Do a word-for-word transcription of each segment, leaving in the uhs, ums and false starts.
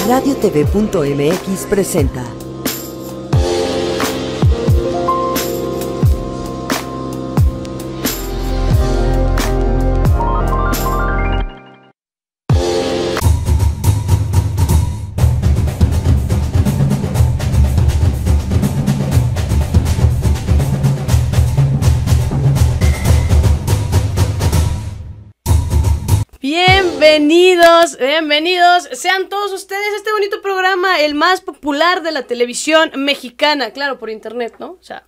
radio t v punto m x presenta Bienvenidos, bienvenidos sean todos ustedes a este bonito programa, el más popular de la televisión mexicana, claro, por internet, ¿no? O sea,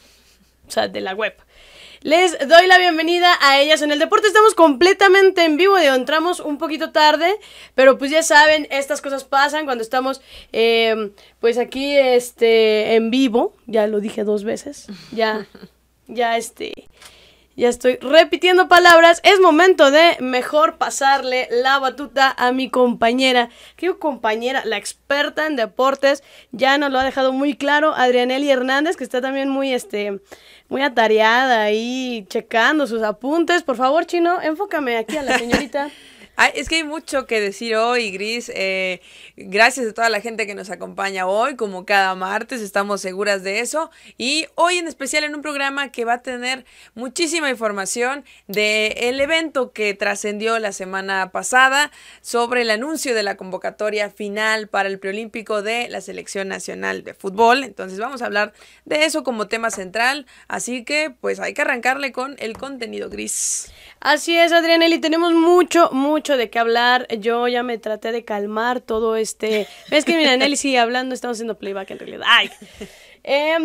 o sea, de la web. Les doy la bienvenida a Ellas en el Deporte. Estamos completamente en vivo, digo, entramos un poquito tarde, pero pues ya saben, estas cosas pasan cuando estamos eh, pues aquí este, en vivo. Ya lo dije dos veces, ya, ya este... Ya estoy repitiendo palabras. Es momento de mejor pasarle la batuta a mi compañera. ¿Qué digo compañera? La experta en deportes. Ya nos lo ha dejado muy claro Adrianely Hernández, que está también muy, este, muy atareada ahí, checando sus apuntes. Por favor, Chino, enfócame aquí a la señorita. Ay, es que hay mucho que decir hoy, Gris. Eh, gracias a toda la gente que nos acompaña hoy, como cada martes, estamos seguras de eso. Y hoy en especial en un programa que va a tener muchísima información del evento que trascendió la semana pasada sobre el anuncio de la convocatoria final para el preolímpico de la Selección Nacional de Fútbol. Entonces vamos a hablar de eso como tema central, así que pues hay que arrancarle con el contenido, Gris. Así es, Adrianely, tenemos mucho, mucho de qué hablar. Yo ya me traté de calmar todo este... Es que mira, Nelly sigue hablando, estamos haciendo playback en realidad. Ay. Eh,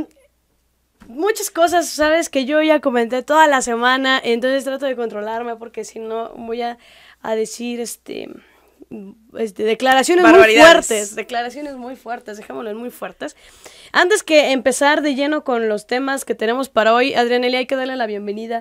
muchas cosas, sabes, que yo ya comenté toda la semana, entonces trato de controlarme porque si no voy a, a decir este... Este, declaraciones muy fuertes, declaraciones muy fuertes, dejémoslo en muy fuertes. Antes que empezar de lleno con los temas que tenemos para hoy, Adrianely, hay que darle la bienvenida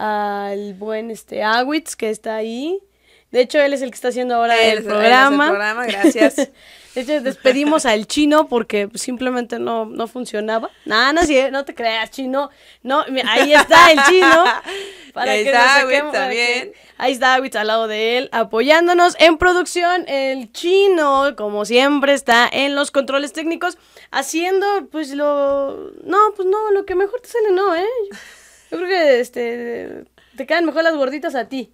al buen este Awitz, que está ahí. De hecho, él es el que está haciendo ahora él, el programa. El programa, gracias. De hecho, despedimos al Chino porque simplemente no, no funcionaba. No, no, no te creas, Chino. No, ahí está el Chino. Para ahí que está Awitz también. Que, ahí está Awitz al lado de él, apoyándonos en producción. El Chino, como siempre, está en los controles técnicos, haciendo, pues, lo... No, pues no, lo que mejor te sale, no, ¿eh? Yo creo que, este, te quedan mejor las gorditas a ti.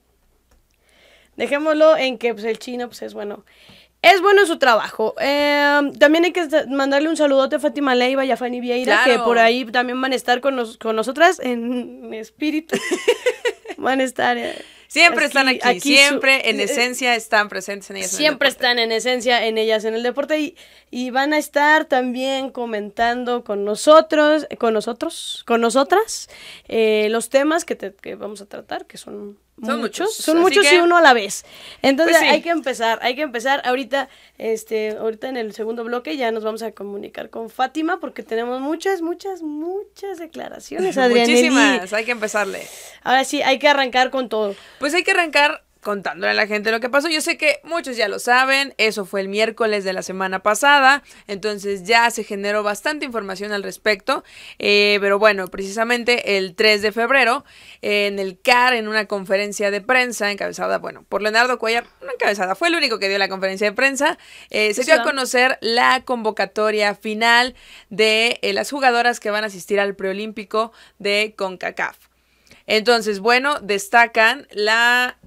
Dejémoslo en que, pues, el Chino, pues, es bueno. Es bueno en su trabajo. Eh, también hay que mandarle un saludote a Fátima Leiva y a Fanny Vieira, claro, que por ahí también van a estar con, nos, con nosotras en espíritu. Van a estar... Eh, Siempre aquí, están aquí, aquí siempre su, en esencia están presentes en Ellas en el Deporte. Siempre están en esencia en Ellas en el Deporte y, y van a estar también comentando con nosotros, con nosotros, con nosotras, eh, los temas que, te, que vamos a tratar, que son... Son muchos, muchos son muchos que, y uno a la vez. Entonces pues sí. hay que empezar, hay que empezar ahorita, este, ahorita en el segundo bloque ya nos vamos a comunicar con Fátima porque tenemos muchas, muchas, muchas declaraciones, Adrianely. Muchísimas, hay que empezarle. Ahora sí, hay que arrancar con todo. Pues hay que arrancar contándole a la gente lo que pasó. Yo sé que muchos ya lo saben, eso fue el miércoles de la semana pasada, entonces ya se generó bastante información al respecto, eh, pero bueno, precisamente el tres de febrero, eh, en el C A R, en una conferencia de prensa encabezada, bueno, por Leonardo Cuéllar, no encabezada, fue el único que dio la conferencia de prensa, eh, se dio a conocer la convocatoria final de eh, las jugadoras que van a asistir al preolímpico de CONCACAF. Entonces, bueno, destacan la...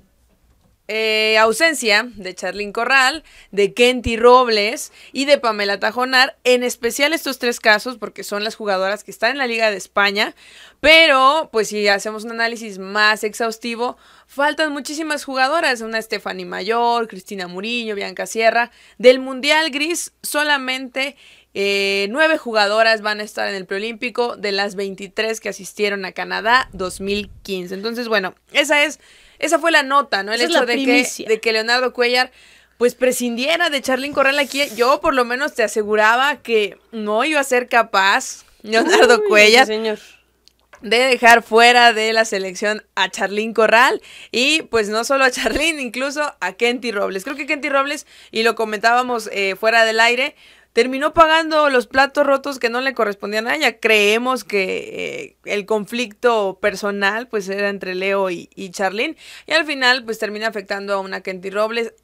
Eh, ausencia de Charlín Corral, de Kenty Robles y de Pamela Tajonar, en especial estos tres casos porque son las jugadoras que están en la Liga de España, pero pues si hacemos un análisis más exhaustivo, faltan muchísimas jugadoras, una Stephanie Mayor, Cristina Muriño, Bianca Sierra. Del Mundial, Gris, solamente eh, nueve jugadoras van a estar en el preolímpico de las veintitrés que asistieron a Canadá dos mil quince, entonces bueno, esa es Esa fue la nota, ¿no? El Esa hecho de que, de que Leonardo Cuéllar pues prescindiera de Charlín Corral aquí. Yo por lo menos te aseguraba que no iba a ser capaz Leonardo Uy, Cuéllar señor. de dejar fuera de la selección a Charlín Corral y pues no solo a Charlín, incluso a Kenty Robles. Creo que Kenty Robles, y lo comentábamos eh, fuera del aire, terminó pagando los platos rotos que no le correspondían a ella. Creemos que eh, el conflicto personal pues era entre Leo y, y Charlín, y al final pues termina afectando a una Kenty Robles.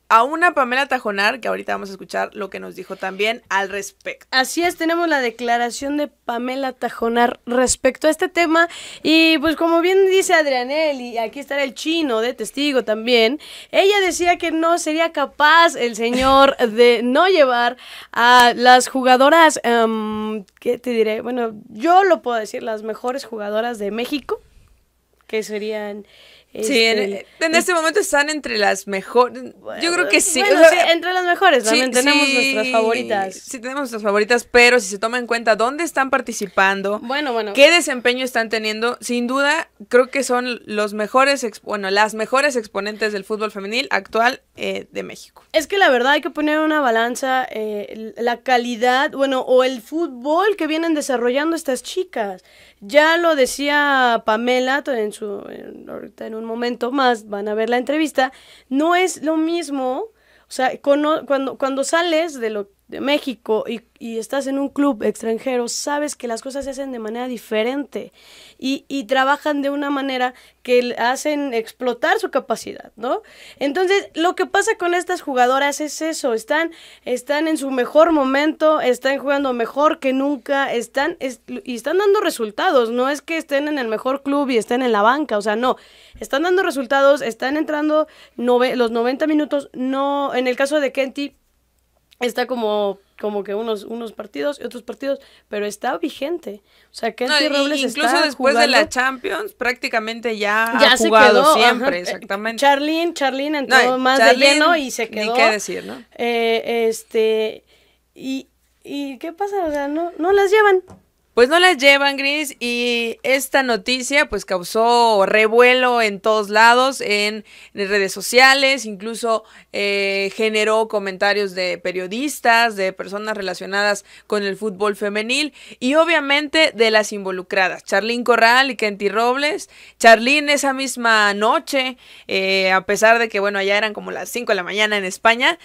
a una Pamela Tajonar, que ahorita vamos a escuchar lo que nos dijo también al respecto. Así es, tenemos la declaración de Pamela Tajonar respecto a este tema, y pues como bien dice Adrianel, y aquí estará el chino de testigo también, ella decía que no sería capaz el señor de no llevar a las jugadoras, um, ¿qué te diré? Bueno, yo lo puedo decir, las mejores jugadoras de México, que serían... Sí, este, en, en este momento están entre las mejores. Bueno, yo creo que sí. Bueno, o sea, sí, entre las mejores, también sí, tenemos sí, nuestras favoritas. Sí, tenemos nuestras favoritas, pero si se toma en cuenta dónde están participando, Bueno, bueno. qué desempeño están teniendo, sin duda, creo que son los mejores, ex, bueno, las mejores exponentes del fútbol femenil actual eh, de México. Es que la verdad hay que poner en una balanza eh, la calidad, bueno, o el fútbol que vienen desarrollando estas chicas. Ya lo decía Pamela en su, en, ahorita en un momento más van a ver la entrevista, no es lo mismo, o sea, cuando, cuando, cuando sales de, lo, de México y, y estás en un club extranjero, sabes que las cosas se hacen de manera diferente y, y trabajan de una manera que hacen explotar su capacidad, ¿no? Entonces, lo que pasa con estas jugadoras es eso, están, están en su mejor momento, están jugando mejor que nunca, están, es, y están dando resultados, no es que estén en el mejor club y estén en la banca, o sea, no, están dando resultados, están entrando nove, los noventa minutos, no, en el caso de Kenty, está como, como que unos, unos partidos y otros partidos, pero está vigente. O sea, Kenty no, Robles incluso está después jugando, de la Champions, prácticamente ya, ya ha se jugado quedó, siempre, ajá. exactamente. Charlene, Charlene entró No, más Charlene, de lleno y se quedó. Ni qué decir, ¿no? Eh, este, y, y ¿qué pasa? O sea, no, no las llevan. Pues no las llevan, Gris, y esta noticia pues causó revuelo en todos lados, en, en redes sociales, incluso eh, generó comentarios de periodistas, de personas relacionadas con el fútbol femenil y obviamente de las involucradas, Charlín Corral y Kenty Robles. Charlín esa misma noche, eh, a pesar de que bueno, allá eran como las cinco de la mañana en España,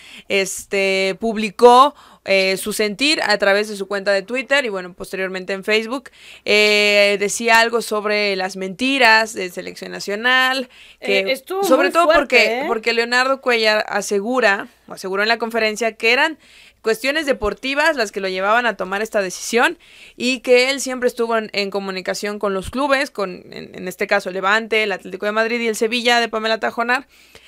este publicó Eh, su sentir a través de su cuenta de Twitter y bueno, posteriormente en Facebook, eh, decía algo sobre las mentiras de selección nacional, que eh, estuvo sobre muy todo fuerte, porque, ¿eh? porque Leonardo Cuellar asegura, o aseguró en la conferencia que eran cuestiones deportivas las que lo llevaban a tomar esta decisión y que él siempre estuvo en, en comunicación con los clubes, con en, en este caso Levante, el Atlético de Madrid y el Sevilla de Pamela Tajonar.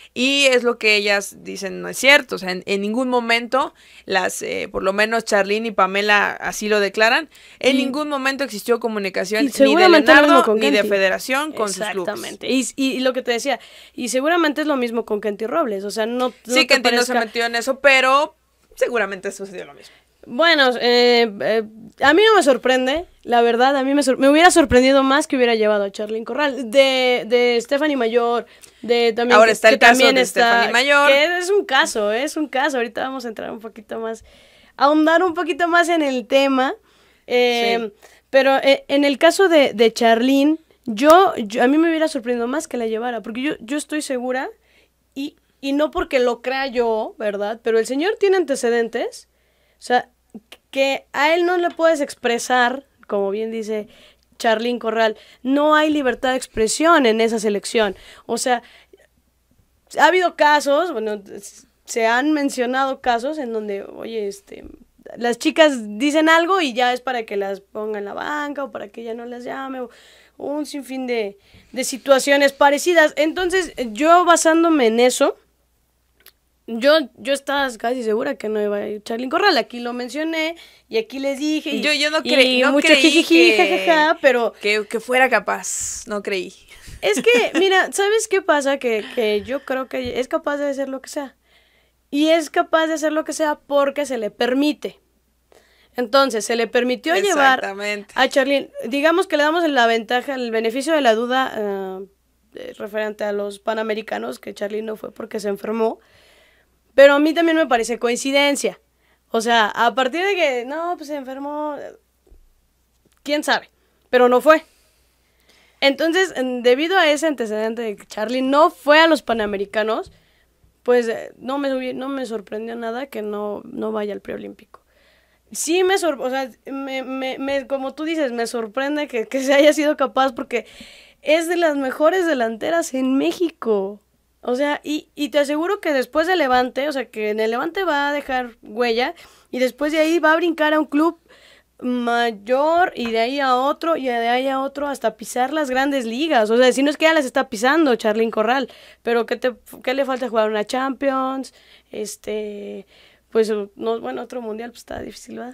Y es lo que ellas dicen, no es cierto, o sea, en, en ningún momento, las, eh, por lo menos Charlín y Pamela así lo declaran, en y, ningún momento existió comunicación ni de Leonardo ni de federación con sus clubes. Exactamente, y, y, y lo que te decía, y seguramente es lo mismo con Kenty Robles, o sea, no, no Sí, Kenty parezca... no se metió en eso, pero seguramente sucedió lo mismo. Bueno, eh, eh, a mí no me sorprende, la verdad, a mí me, sor me hubiera sorprendido más que hubiera llevado a Charlín Corral, de, de Stephanie Mayor, de también Ahora que, está el que caso también de está, Stephanie Mayor. que es un caso, es un caso, ahorita vamos a entrar un poquito más, ahondar un poquito más en el tema, eh, sí. Pero eh, en el caso de, de Charlín, yo, yo, a mí me hubiera sorprendido más que la llevara, porque yo, yo estoy segura, y, y no porque lo crea yo, ¿verdad? Pero el señor tiene antecedentes. O sea, que a él no le puedes expresar, como bien dice Charlín Corral, no hay libertad de expresión en esa selección. O sea, ha habido casos, bueno, se han mencionado casos en donde, oye, este, las chicas dicen algo y ya es para que las ponga en la banca o para que ella no las llame, o un sinfín de, de situaciones parecidas. Entonces, yo basándome en eso, Yo, yo estaba casi segura que no iba a ir Charlín Corral, aquí lo mencioné y aquí les dije y, yo, yo no, cre y no mucho creí jijiji, que, jajaja, pero que, que fuera capaz, no creí. Es que, mira, ¿sabes qué pasa? Que, que yo creo que es capaz de hacer lo que sea y es capaz de hacer lo que sea porque se le permite. Entonces, se le permitió llevar a Charlín, digamos que le damos la ventaja, el beneficio de la duda uh, referente a los Panamericanos, que Charlín no fue porque se enfermó. Pero a mí también me parece coincidencia. O sea, a partir de que, no, pues se enfermó, quién sabe, pero no fue. Entonces, debido a ese antecedente de que Charlín no fue a los Panamericanos, pues no me, no me sorprendió nada que no, no vaya al preolímpico. Sí me sorprende, o sea, me, me, me, como tú dices, me sorprende que, que se haya sido capaz porque es de las mejores delanteras en México. O sea, y, y te aseguro que después del Levante, o sea, que en el Levante va a dejar huella y después de ahí va a brincar a un club mayor y de ahí a otro y de ahí a otro hasta pisar las grandes ligas. O sea, si no es que ya las está pisando Charlín Corral, pero ¿qué, te, qué le falta jugar una Champions? Este, pues, no, bueno, otro mundial pues está difícil, ¿verdad?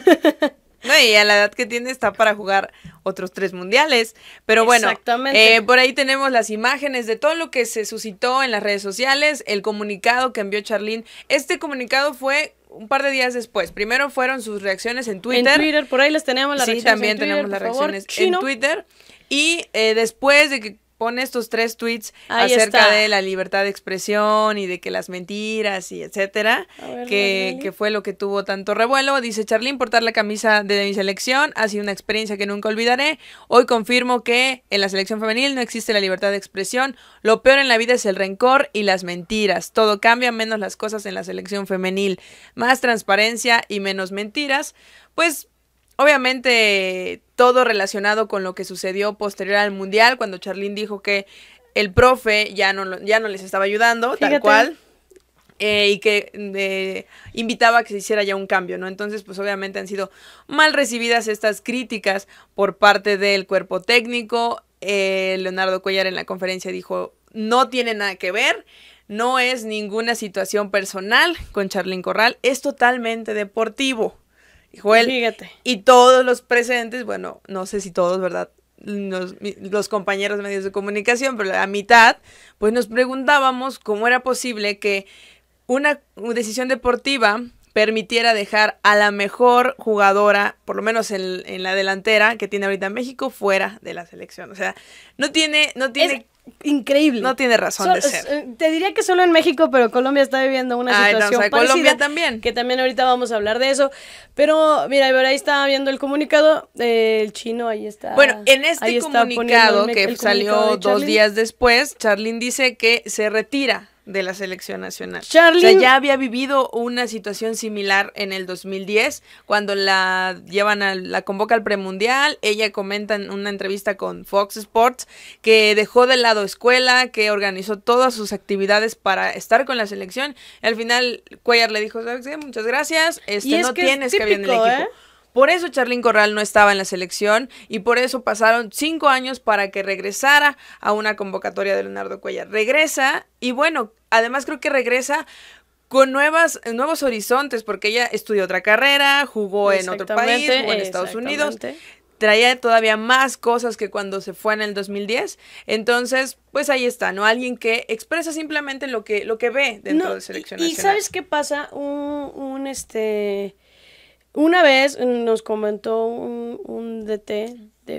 No, y a la edad que tiene está para jugar otros tres mundiales. Pero bueno, eh, por ahí tenemos las imágenes de todo lo que se suscitó en las redes sociales, el comunicado que envió Charlín. Este comunicado fue un par de días después. Primero fueron sus reacciones en Twitter. En Twitter, por ahí les tenemos las sí, reacciones también en Twitter, tenemos las reacciones favor, en Twitter. Y eh, después de que pone estos tres tweets ahí acerca está. de la libertad de expresión y de que las mentiras y etcétera, ver, que, que fue lo que tuvo tanto revuelo. Dice Charlín, portar la camisa de mi selección ha sido una experiencia que nunca olvidaré. Hoy confirmo que en la selección femenil no existe la libertad de expresión. Lo peor en la vida es el rencor y las mentiras. Todo cambia menos las cosas en la selección femenil. Más transparencia y menos mentiras. Pues obviamente todo relacionado con lo que sucedió posterior al Mundial, cuando Charlín dijo que el profe ya no, ya no les estaba ayudando, Fíjate. tal cual, eh, y que eh, invitaba a que se hiciera ya un cambio, ¿no? Entonces, pues obviamente han sido mal recibidas estas críticas por parte del cuerpo técnico. Eh, Leonardo Cuéllar en la conferencia dijo, no tiene nada que ver, no es ninguna situación personal con Charlín Corral, es totalmente deportivo. Dijo él, Fíjate. Y todos los presentes, bueno, no sé si todos, ¿verdad? Los, los compañeros de medios de comunicación, pero la mitad, pues nos preguntábamos cómo era posible que una decisión deportiva permitiera dejar a la mejor jugadora, por lo menos en, en la delantera que tiene ahorita México, fuera de la selección. O sea, no tiene, no tiene... Es increíble. No tiene razón so, de ser. Te diría que solo en México, pero Colombia está viviendo una Ay, situación no, o sea, parecida. Colombia también. Que también ahorita vamos a hablar de eso. Pero, mira, ahí estaba viendo el comunicado, eh, el chino, ahí está. Bueno, en este comunicado el, que el salió comunicado de dos días después, Charlín dice que se retira de la selección nacional. Charlín, o sea, ya había vivido una situación similar en el dos mil diez, cuando la llevan a, la convoca al premundial. Ella comenta en una entrevista con Fox Sports que dejó de lado escuela, que organizó todas sus actividades para estar con la selección. Y al final Cuéllar le dijo, ¿sabes qué? Muchas gracias, este, no que tienes que ir en el equipo. ¿eh? Por eso Charlín Corral no estaba en la selección y por eso pasaron cinco años para que regresara a una convocatoria de Leonardo Cuéllar. Regresa y bueno, además creo que regresa con nuevas, nuevos horizontes porque ella estudió otra carrera, jugó en otro país, jugó en Estados Unidos. Traía todavía más cosas que cuando se fue en el dos mil diez. Entonces, pues ahí está, ¿no? Alguien que expresa simplemente lo que, lo que ve dentro no, de selección y, nacional. ¿Y sabes qué pasa? Un, un este... Una vez nos comentó un, un D T de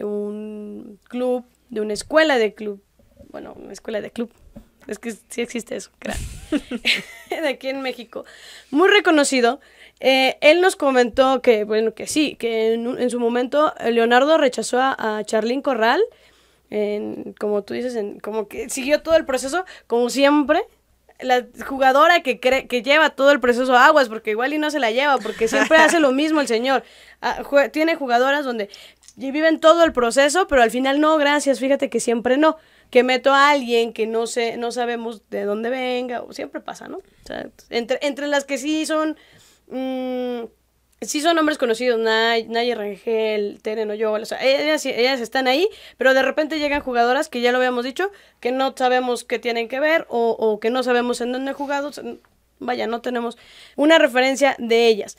un club, de una escuela de club, bueno, una escuela de club, es que sí existe eso, claro, de aquí en México, muy reconocido. Eh, él nos comentó que, bueno, que sí, que en, en su momento Leonardo rechazó a, a Charlín Corral, en, como tú dices, en, como que siguió todo el proceso, como siempre. La jugadora que cree, que lleva todo el proceso a aguas, porque igual y no se la lleva, porque siempre hace lo mismo el señor. Ah, jue- tiene jugadoras donde viven todo el proceso, pero al final no, gracias, fíjate que siempre no. Que meto a alguien que no sé, no sabemos de dónde venga, o siempre pasa, ¿no? O sea, entre, entre las que sí son, mmm, sí son nombres conocidos, Nay, Naya Rangel, Tere Oyola, o sea, ellas, ellas están ahí, pero de repente llegan jugadoras que ya lo habíamos dicho, que no sabemos qué tienen que ver o, o que no sabemos en dónde han jugado, vaya, no tenemos una referencia de ellas.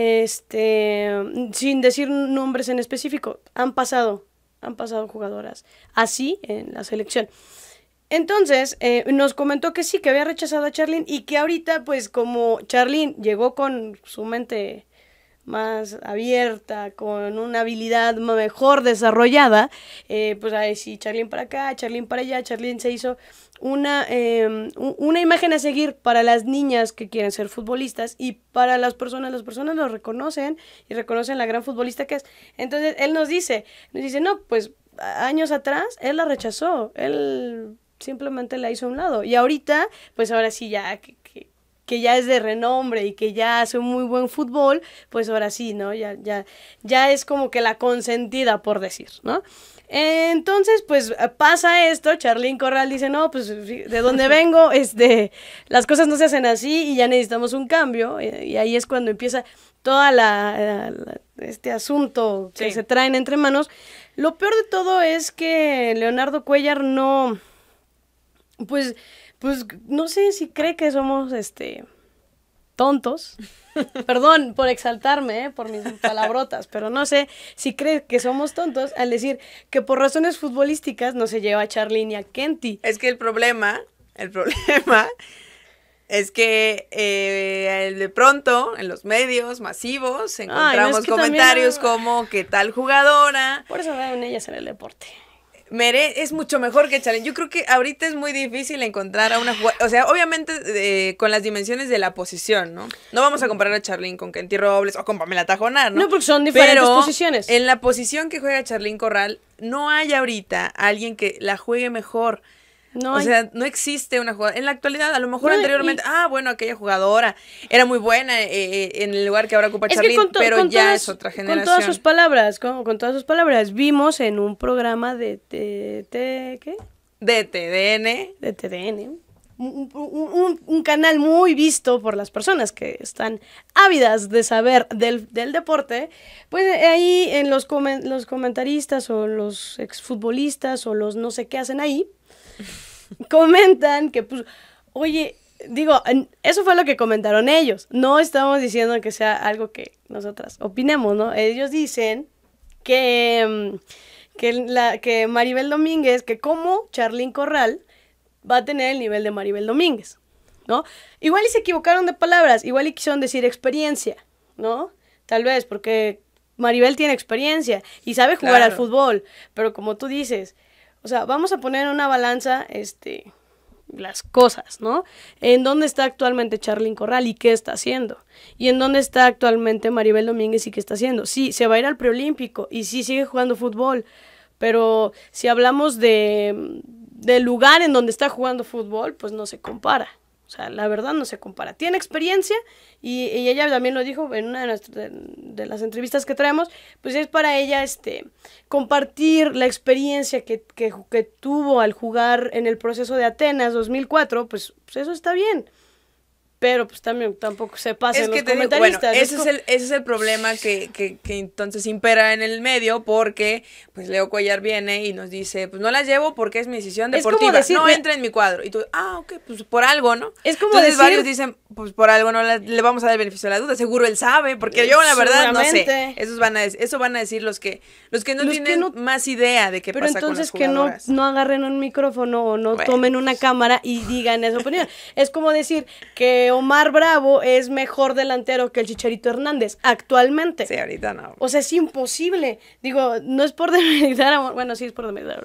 Este, sin decir nombres en específico, han pasado, han pasado jugadoras así en la selección. Entonces, eh, nos comentó que sí, que había rechazado a Charlín y que ahorita, pues, como Charlín llegó con su mente más abierta, con una habilidad mejor desarrollada, eh, pues ahí sí, Charlín para acá, Charlín para allá, Charlín se hizo una, eh, una imagen a seguir para las niñas que quieren ser futbolistas y para las personas, las personas lo reconocen y reconocen la gran futbolista que es. Entonces, él nos dice, nos dice, no, pues años atrás, él la rechazó, él simplemente la hizo a un lado y ahorita, pues ahora sí ya... que, que que ya es de renombre y que ya hace un muy buen fútbol, pues ahora sí, ¿no? Ya, ya, ya es como que la consentida, por decir, ¿no? Entonces, pues pasa esto, Charlín Corral dice, no, pues de donde vengo, este, las cosas no se hacen así y ya necesitamos un cambio. Y ahí es cuando empieza toda la, la este asunto que sí. se traen entre manos. Lo peor de todo es que Leonardo Cuéllar no, pues, pues no sé si cree que somos, este, tontos. Perdón por exaltarme, ¿eh? Por mis palabrotas, pero no sé si cree que somos tontos al decir que por razones futbolísticas no se lleva a Charlín y a Kenty. Es que el problema, el problema es que eh, de pronto en los medios masivos encontramos Ay, no, es que comentarios también... como que tal jugadora... Por eso ven ellas en el deporte. Mere es mucho mejor que Charlín. Yo creo que ahorita es muy difícil encontrar a una jugadora, o sea, obviamente eh, con las dimensiones de la posición, ¿no? No vamos a comparar a Charlín con Kenty Robles o con Pamela Tajonar, ¿no? No, porque son diferentes Pero posiciones. En la posición que juega Charlín Corral, no hay ahorita alguien que la juegue mejor. No o hay... sea, no existe una jugadora. En la actualidad, a lo mejor No, anteriormente, y... ah, bueno, aquella jugadora era muy buena eh, en el lugar que ahora ocupa es Charlín, que pero ya todas, es otra generación. Con todas sus palabras, con, con todas sus palabras, vimos en un programa de, de, de ¿qué? De T D N. De T D N. Un, un, un, un canal muy visto por las personas que están ávidas de saber del, del deporte, pues ahí en los, comen, los comentaristas o los exfutbolistas o los no sé qué hacen ahí, comentan que, pues, oye, digo, eso fue lo que comentaron ellos. No estamos diciendo que sea algo que nosotras opinemos, ¿no? Ellos dicen que, que, la, que Maribel Domínguez, que como Charlín Corral va a tener el nivel de Maribel Domínguez, ¿no? Igual y se equivocaron de palabras, igual y quisieron decir experiencia, ¿no? Tal vez, porque Maribel tiene experiencia y sabe jugar Claro. al fútbol, pero como tú dices... O sea, vamos a poner en una balanza este, las cosas, ¿no? ¿En dónde está actualmente Charlín Corral y qué está haciendo? ¿Y en dónde está actualmente Maribel Domínguez y qué está haciendo? Sí, se va a ir al preolímpico y sí sigue jugando fútbol, pero si hablamos de del lugar en donde está jugando fútbol, pues no se compara. O sea, la verdad no se compara. Tiene experiencia y, y ella también lo dijo en una de, nuestras, de, de las entrevistas que traemos, pues es para ella este compartir la experiencia que, que, que tuvo al jugar en el proceso de Atenas dos mil cuatro, pues, pues eso está bien. Pero pues también tampoco se pasen Es que los te digo, bueno, comentaristas. ese es, es, el, ese es el problema que, que, que entonces impera en el medio, porque pues Leo Cuéllar viene y nos dice, pues no las llevo porque es mi decisión Es como deportiva, decir, no me- entra en mi cuadro. Y tú, ah, ok, pues por algo, ¿no? Es como entonces decir- varios dicen, pues por algo no la- le vamos a dar el beneficio de la duda, seguro él sabe, porque yo la verdad no sé. Seguramente. Esos van a, dec- eso van a decir los que, los que no Los que tienen no- más idea de qué Pero pasa entonces con que las no, jugadoras. no agarren un micrófono o no Bueno. tomen una cámara y digan esa opinión. Es como decir que Omar Bravo es mejor delantero que el Chicharito Hernández actualmente. Sí, ahorita no. O sea, es imposible. Digo, no es por demeritar a Amor, bueno, sí es por demeritar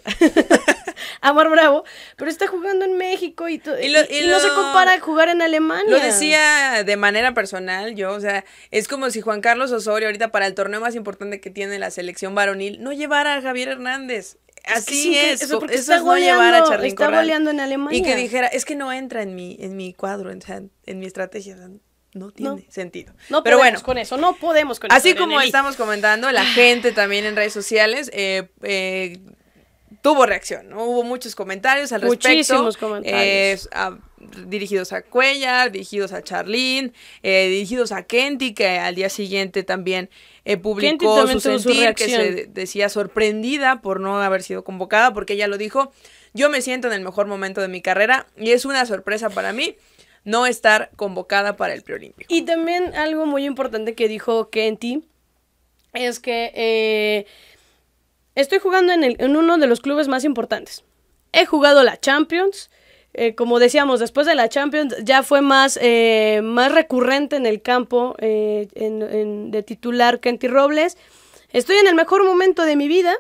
a Amor Bravo, pero está jugando en México y, to- Y lo- y- y y no se lo- compara a jugar en Alemania. Lo decía de manera personal, yo, o sea, es como si Juan Carlos Osorio ahorita para el torneo más importante que tiene la selección varonil, no llevara a Javier Hernández. Es que Así sí, es, eso co- porque eso está es no llevar a goleando, Charlín está Corral. goleando en Alemania. Y que dijera, es que no entra en mi, en mi cuadro, en, en mi estrategia, o sea, no tiene No. sentido. No Pero podemos bueno, con eso, no podemos con así eso. como Nelly. estamos comentando, la gente también en redes sociales eh, eh, tuvo reacción, ¿no? Hubo muchos comentarios al respecto. Muchísimos comentarios. eh, a- dirigidos a Cuéllar, dirigidos a Charlín, eh, dirigidos a Kenty, que al día siguiente también eh, Kenty publicó también su tuvo su sentir, que reacción. se de- decía sorprendida por no haber sido convocada, porque ella lo dijo, yo me siento en el mejor momento de mi carrera y es una sorpresa para mí no estar convocada para el preolímpico. Y también algo muy importante que dijo Kenty es que eh, estoy jugando en, el, en uno de los clubes más importantes. He jugado la Champions. Eh, como decíamos, después de la Champions ya fue más, eh, más recurrente en el campo eh, en, en, de titular Kenty Robles. Estoy en el mejor momento de mi vida.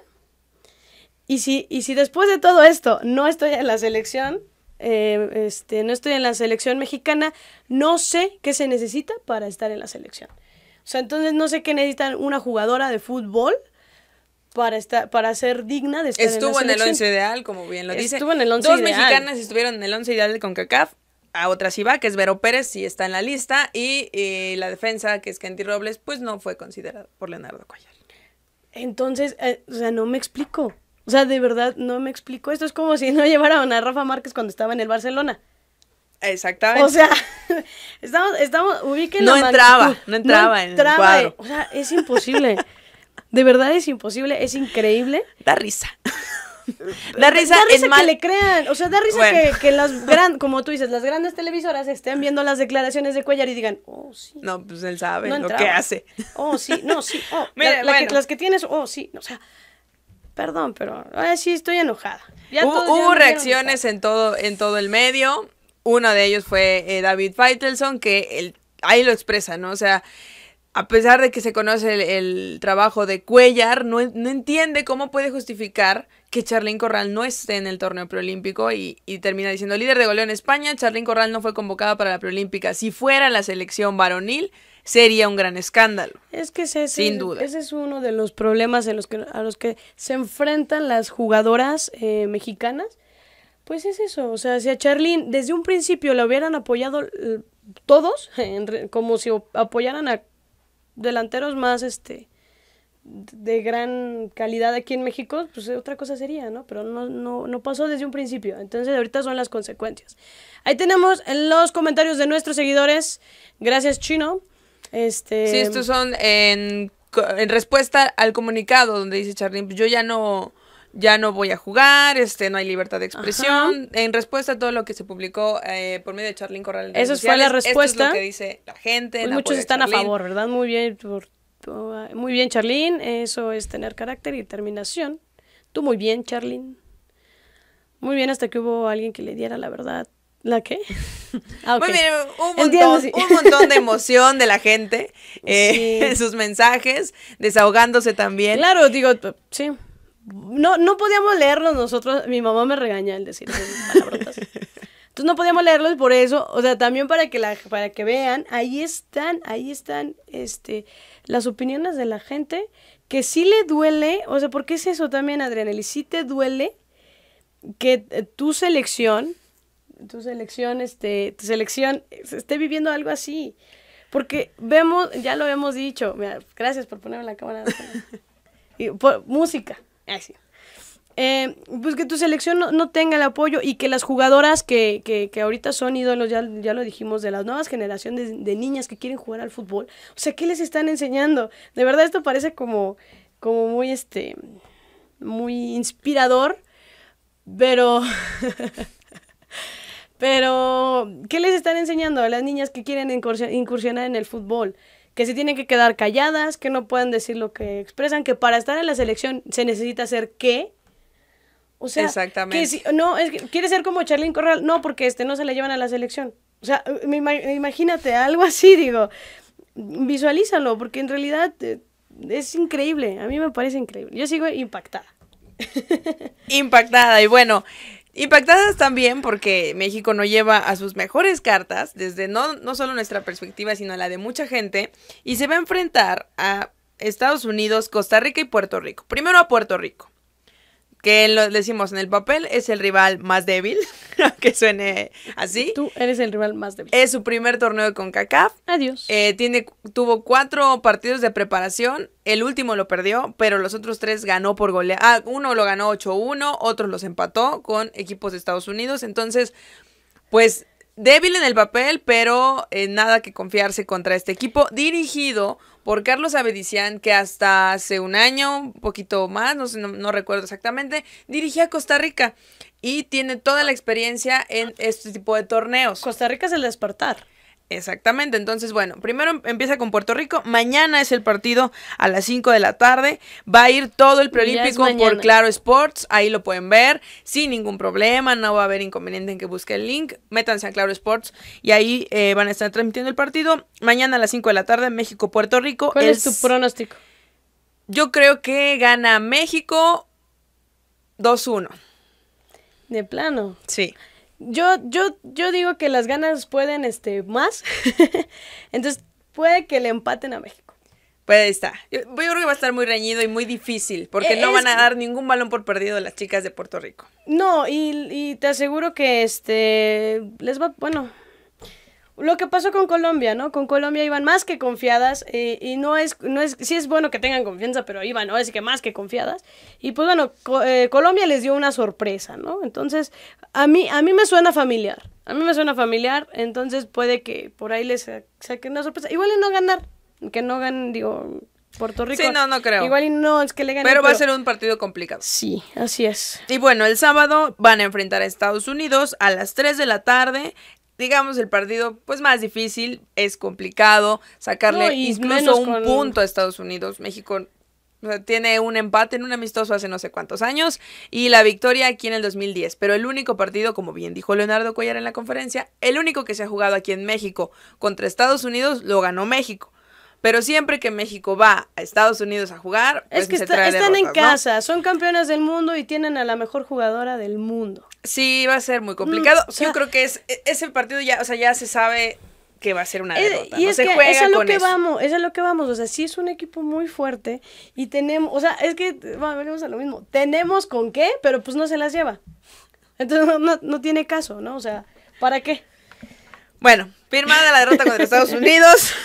Y si, y si después de todo esto no estoy en la selección, eh, este, no estoy en la selección mexicana, no sé qué se necesita para estar en la selección. O sea, entonces no sé qué necesitan una jugadora de fútbol para estar, para ser digna de estar Estuvo en en la el selección. once ideal, como bien lo dice. Estuvo en el once Dos ideal. mexicanas estuvieron en el once ideal de CONCACAF. A otra sí va, que es Vero Pérez, sí está en la lista. Y eh, la defensa, que es Kenty Robles, pues no fue considerada por Leonardo Cuéllar. Entonces, eh, o sea, no me explico. O sea, de verdad, no me explico. Esto es como si no llevaran a Rafa Márquez cuando estaba en el Barcelona. Exactamente. O sea, estamos, estamos, ubiquen no la entraba, magnitud. no entraba no en entraba, el cuadro. O sea, es imposible. De verdad es imposible, es increíble. Da risa. Da risa, da risa en mal... que le crean, o sea, da risa bueno. que, que las grandes, como tú dices, las grandes televisoras estén viendo las declaraciones de Cuellar y digan, oh, sí. No, pues él sabe no lo entraba. que hace. Oh, sí, no, sí, oh. Mire, la, la bueno. que, las que tienes, oh, sí, o sea, perdón, pero ahora sí estoy enojada. Ya Hubo, todos ya hubo me vieron reacciones en todo, en todo el medio. Uno de ellos fue eh, David Faitelson, que él, ahí lo expresa, ¿no? O sea, a pesar de que se conoce el, el trabajo de Cuellar, no, no entiende cómo puede justificar que Charlín Corral no esté en el torneo preolímpico y, y termina diciendo, líder de goleo en España, Charlín Corral no fue convocada para la preolímpica. Si fuera la selección varonil, sería un gran escándalo. Es que ese, ese, Sin duda. ese es uno de los problemas en los que, a los que se enfrentan las jugadoras eh, mexicanas. Pues es eso, o sea, si a Charlín desde un principio la hubieran apoyado eh, todos, en re- como si o- apoyaran a delanteros más este de gran calidad aquí en México, pues otra cosa sería, ¿no? Pero no, no, no pasó desde un principio, entonces ahorita son las consecuencias. Ahí tenemos los comentarios de nuestros seguidores, gracias Chino. Este... Sí, estos son en, co- en respuesta al comunicado donde dice Charlín, yo ya no... ya no voy a jugar, este, no hay libertad de expresión. Ajá. En respuesta a todo lo que se publicó eh, por medio de Charlín Corral en redes Esa fue la sociales, respuesta. esto es lo que dice la gente. Pues en muchos apoyo están a, a favor, ¿verdad? Muy bien, por, por, muy bien, Charlín. Eso es tener carácter y determinación. Tú muy bien, Charlín. Muy bien, hasta que hubo alguien que le diera la verdad. ¿La qué? Ah, okay. Muy bien, un montón, Entiendo, sí. un montón de emoción de la gente eh, en sí. sus mensajes, desahogándose también. Claro, digo, sí. No, no podíamos leerlos nosotros, mi mamá me regaña al decir palabrotas. Entonces no podíamos leerlos por eso, o sea, también para que la para que vean, ahí están, ahí están este las opiniones de la gente que sí le duele, o sea, porque es eso también, Adrianely, sí te duele que eh, tu selección, tu selección este tu selección esté viviendo algo así. Porque vemos, ya lo hemos dicho, mira, gracias por ponerme la cámara. Y por, música. Así. Eh, pues que tu selección no, no tenga el apoyo y que las jugadoras que, que, que ahorita son ídolos, ya, ya lo dijimos, de las nuevas generaciones de, de niñas que quieren jugar al fútbol, o sea, ¿qué les están enseñando? De verdad esto parece como, como muy, este, muy inspirador, pero, pero, ¿qué les están enseñando a las niñas que quieren incursionar en el fútbol? Que se tienen que quedar calladas, que no pueden decir lo que expresan, que para estar en la selección se necesita hacer qué. O sea, exactamente. Que si, no, es que quiere ser como Charlín Corral, no, porque este no se la llevan a la selección. O sea, me, imagínate algo así, digo, visualízalo, porque en realidad eh, es increíble, a mí me parece increíble. Yo sigo impactada. Impactada, y bueno, impactadas también porque México no lleva a sus mejores cartas, desde no, no solo nuestra perspectiva, sino la de mucha gente, y se va a enfrentar a Estados Unidos, Costa Rica y Puerto Rico. Primero a Puerto Rico, que lo decimos en el papel, es el rival más débil, que suene así. Tú eres el rival más débil. Es su primer torneo de CONCACAF. Adiós. Eh, tiene, tuvo cuatro partidos de preparación, el último lo perdió, pero los otros tres ganó por golea. Ah, uno lo ganó ocho uno, otros los empató con equipos de Estados Unidos, entonces, pues, débil en el papel, pero eh, nada que confiarse contra este equipo, dirigido por Carlos Avedicián, que hasta hace un año, un poquito más, no sé, no, no recuerdo exactamente, dirigía a Costa Rica y tiene toda la experiencia en este tipo de torneos. Costa Rica es el despertar. Exactamente, entonces bueno, primero empieza con Puerto Rico, mañana es el partido a las cinco de la tarde, va a ir todo el preolímpico por Claro Sports, ahí lo pueden ver sin ningún problema, no va a haber inconveniente en que busque el link, métanse a Claro Sports y ahí eh, van a estar transmitiendo el partido, mañana a las cinco de la tarde, México-Puerto Rico. ¿Cuál es, es tu pronóstico? Yo creo que gana México dos uno. ¿De plano? Sí. Yo, yo, yo digo que las ganas pueden, este, más. Entonces, puede que le empaten a México. Pues ahí está. Yo, yo creo que va a estar muy reñido y muy difícil, porque es, no van a dar ningún balón por perdido las chicas de Puerto Rico. No, y, y te aseguro que, este, les va, bueno, lo que pasó con Colombia, ¿no? Con Colombia iban más que confiadas eh, y no es, no es, sí es bueno que tengan confianza, pero iban, ¿no? Es que más que confiadas. Y pues bueno, co- eh, Colombia les dio una sorpresa, ¿no? Entonces, a mí, a mí me suena familiar, a mí me suena familiar, entonces puede que por ahí les sa- saquen una sorpresa. Igual y no ganar, que no ganen, digo, Puerto Rico. Sí, no, no creo. Igual y no es que le ganen. Pero va a ser un partido complicado. Sí, así es. Y bueno, el sábado van a enfrentar a Estados Unidos a las tres de la tarde. Digamos, el partido pues más difícil, es complicado sacarle No, y incluso menos un con- punto a Estados Unidos. México, o sea, tiene un empate en un amistoso hace no sé cuántos años y la victoria aquí en el dos mil diez. Pero el único partido, como bien dijo Leonardo Cuellar en la conferencia, el único que se ha jugado aquí en México contra Estados Unidos lo ganó México. Pero siempre que México va a Estados Unidos a jugar, pues Es que se está- trae están en derrotas, ¿no? casa, son campeonas del mundo y tienen a la mejor jugadora del mundo. Sí, va a ser muy complicado. Mm, o sea- Yo creo que es ese partido ya, o sea, ya se sabe que va a ser una Eh, derrota. y no es se que juega es a lo con que eso. vamos, es a lo que vamos, o sea, sí es un equipo muy fuerte y tenemos, o sea, es que, bueno, venimos a lo mismo, tenemos con qué, pero pues no se las lleva. Entonces no, no, no tiene caso, ¿no? O sea, ¿para qué? Bueno, firmada la derrota contra Estados Unidos.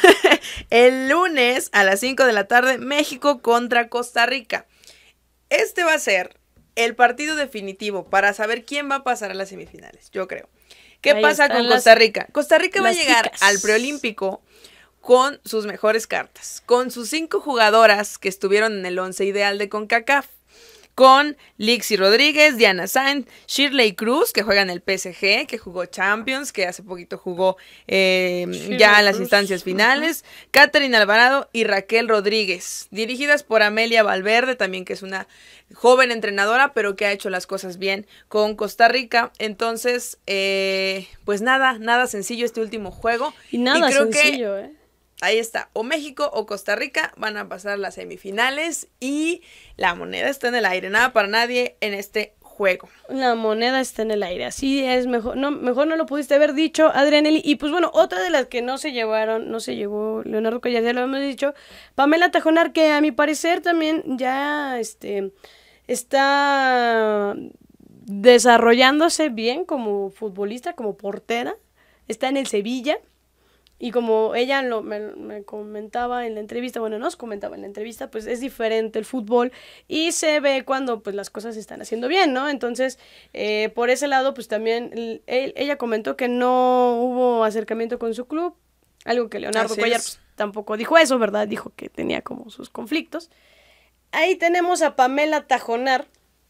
El lunes a las cinco de la tarde, México contra Costa Rica. Este va a ser el partido definitivo para saber quién va a pasar a las semifinales, yo creo. ¿Qué Ahí pasa están con las- Costa Rica? Costa Rica va a las llegar ticas. al preolímpico con sus mejores cartas, con sus cinco jugadoras que estuvieron en el once ideal de CONCACAF, con Lixi Rodríguez, Diana Sainz, Shirley Cruz, que juega en el P S G, que jugó Champions, que hace poquito jugó eh, Shirley ya en las Cruz. instancias finales, Catherine Alvarado y Raquel Rodríguez, dirigidas por Amelia Valverde, también que es una joven entrenadora, pero que ha hecho las cosas bien con Costa Rica. Entonces, eh, pues nada, nada sencillo este último juego. Y nada creo que sencillo, ¿eh? ahí está, o México o Costa Rica van a pasar las semifinales y la moneda está en el aire, nada para nadie en este juego. La moneda está en el aire, así es, mejor no, mejor no lo pudiste haber dicho, Adrianelli. Y pues bueno, otra de las que no se llevaron, no se llevó Leonardo Cuellar, ya lo hemos dicho, Pamela Tajonar, que a mi parecer también ya este, está desarrollándose bien como futbolista, como portera, está en el Sevilla. Y como ella lo, me, me comentaba en la entrevista, bueno, nos comentaba en la entrevista, pues es diferente el fútbol y se ve cuando pues las cosas se están haciendo bien, ¿no? Entonces, eh, por ese lado, pues también él- ella comentó que no hubo acercamiento con su club, algo que Leonardo Así Cuellar es. pues, tampoco dijo eso, ¿verdad? Dijo que tenía como sus conflictos. Ahí tenemos a Pamela Tajonar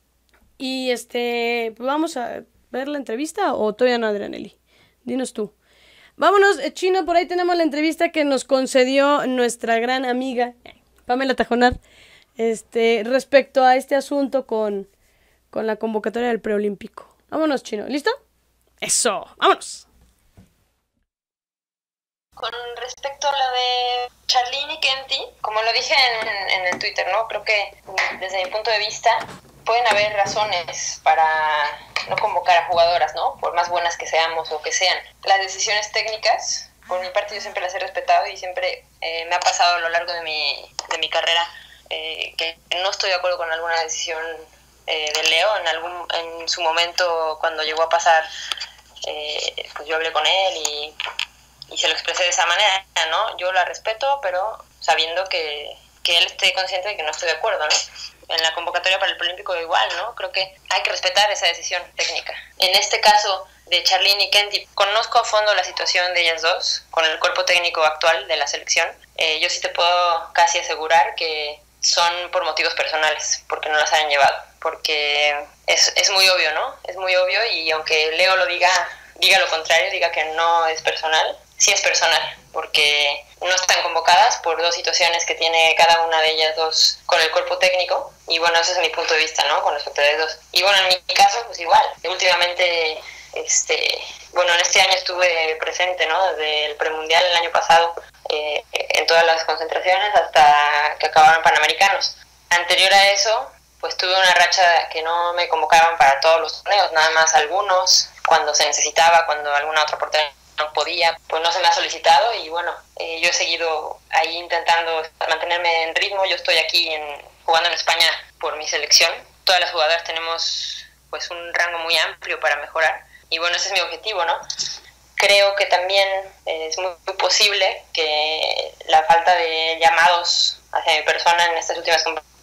y este, pues vamos a ver la entrevista o todavía no, Adrianelli. Dinos tú. Vámonos, eh, Chino, por ahí tenemos la entrevista que nos concedió nuestra gran amiga Pamela Tajonar este, respecto a este asunto con, con la convocatoria del preolímpico. Vámonos, Chino, ¿listo? Eso, vámonos. Con respecto a lo de Charlene y Kenty, como lo dije en, en el Twitter, ¿no? Creo que desde mi punto de vista pueden haber razones para no convocar a jugadoras, ¿no? Por más buenas que seamos o que sean. Las decisiones técnicas, por mi parte yo siempre las he respetado y siempre eh, me ha pasado a lo largo de mi, de mi carrera eh, que no estoy de acuerdo con alguna decisión eh, de Leo. En, algún, en su momento, cuando llegó a pasar, eh, pues yo hablé con él y... y se lo expresé de esa manera, ¿no? Yo la respeto, pero sabiendo que, que él esté consciente de que no estoy de acuerdo, ¿no? En la convocatoria para el Preolímpico igual, ¿no? Creo que hay que respetar esa decisión técnica. En este caso de Charlene y Kenty, conozco a fondo la situación de ellas dos, con el cuerpo técnico actual de la selección. Eh, yo sí te puedo casi asegurar que son por motivos personales, porque no las han llevado, porque es, es muy obvio, ¿no? Es muy obvio y aunque Leo lo diga, diga lo contrario, diga que no es personal, sí es personal, porque no están convocadas por dos situaciones que tiene cada una de ellas dos con el cuerpo técnico, y bueno, ese es mi punto de vista, ¿no? Con respecto a ellas dos. Y bueno, en mi caso, pues igual, últimamente, este, bueno, en este año estuve presente, ¿no? Desde el premundial el año pasado, eh, en todas las concentraciones hasta que acabaron Panamericanos. Anterior a eso, pues tuve una racha que no me convocaban para todos los torneos, nada más algunos, cuando se necesitaba, cuando alguna otra portera no podía, pues no se me ha solicitado y bueno, eh, yo he seguido ahí intentando mantenerme en ritmo. Yo estoy aquí en, jugando en España por mi selección. Todas las jugadoras tenemos pues un rango muy amplio para mejorar y bueno, ese es mi objetivo, ¿no? creo que también es muy, muy posible que la falta de llamados hacia mi persona en estas últimas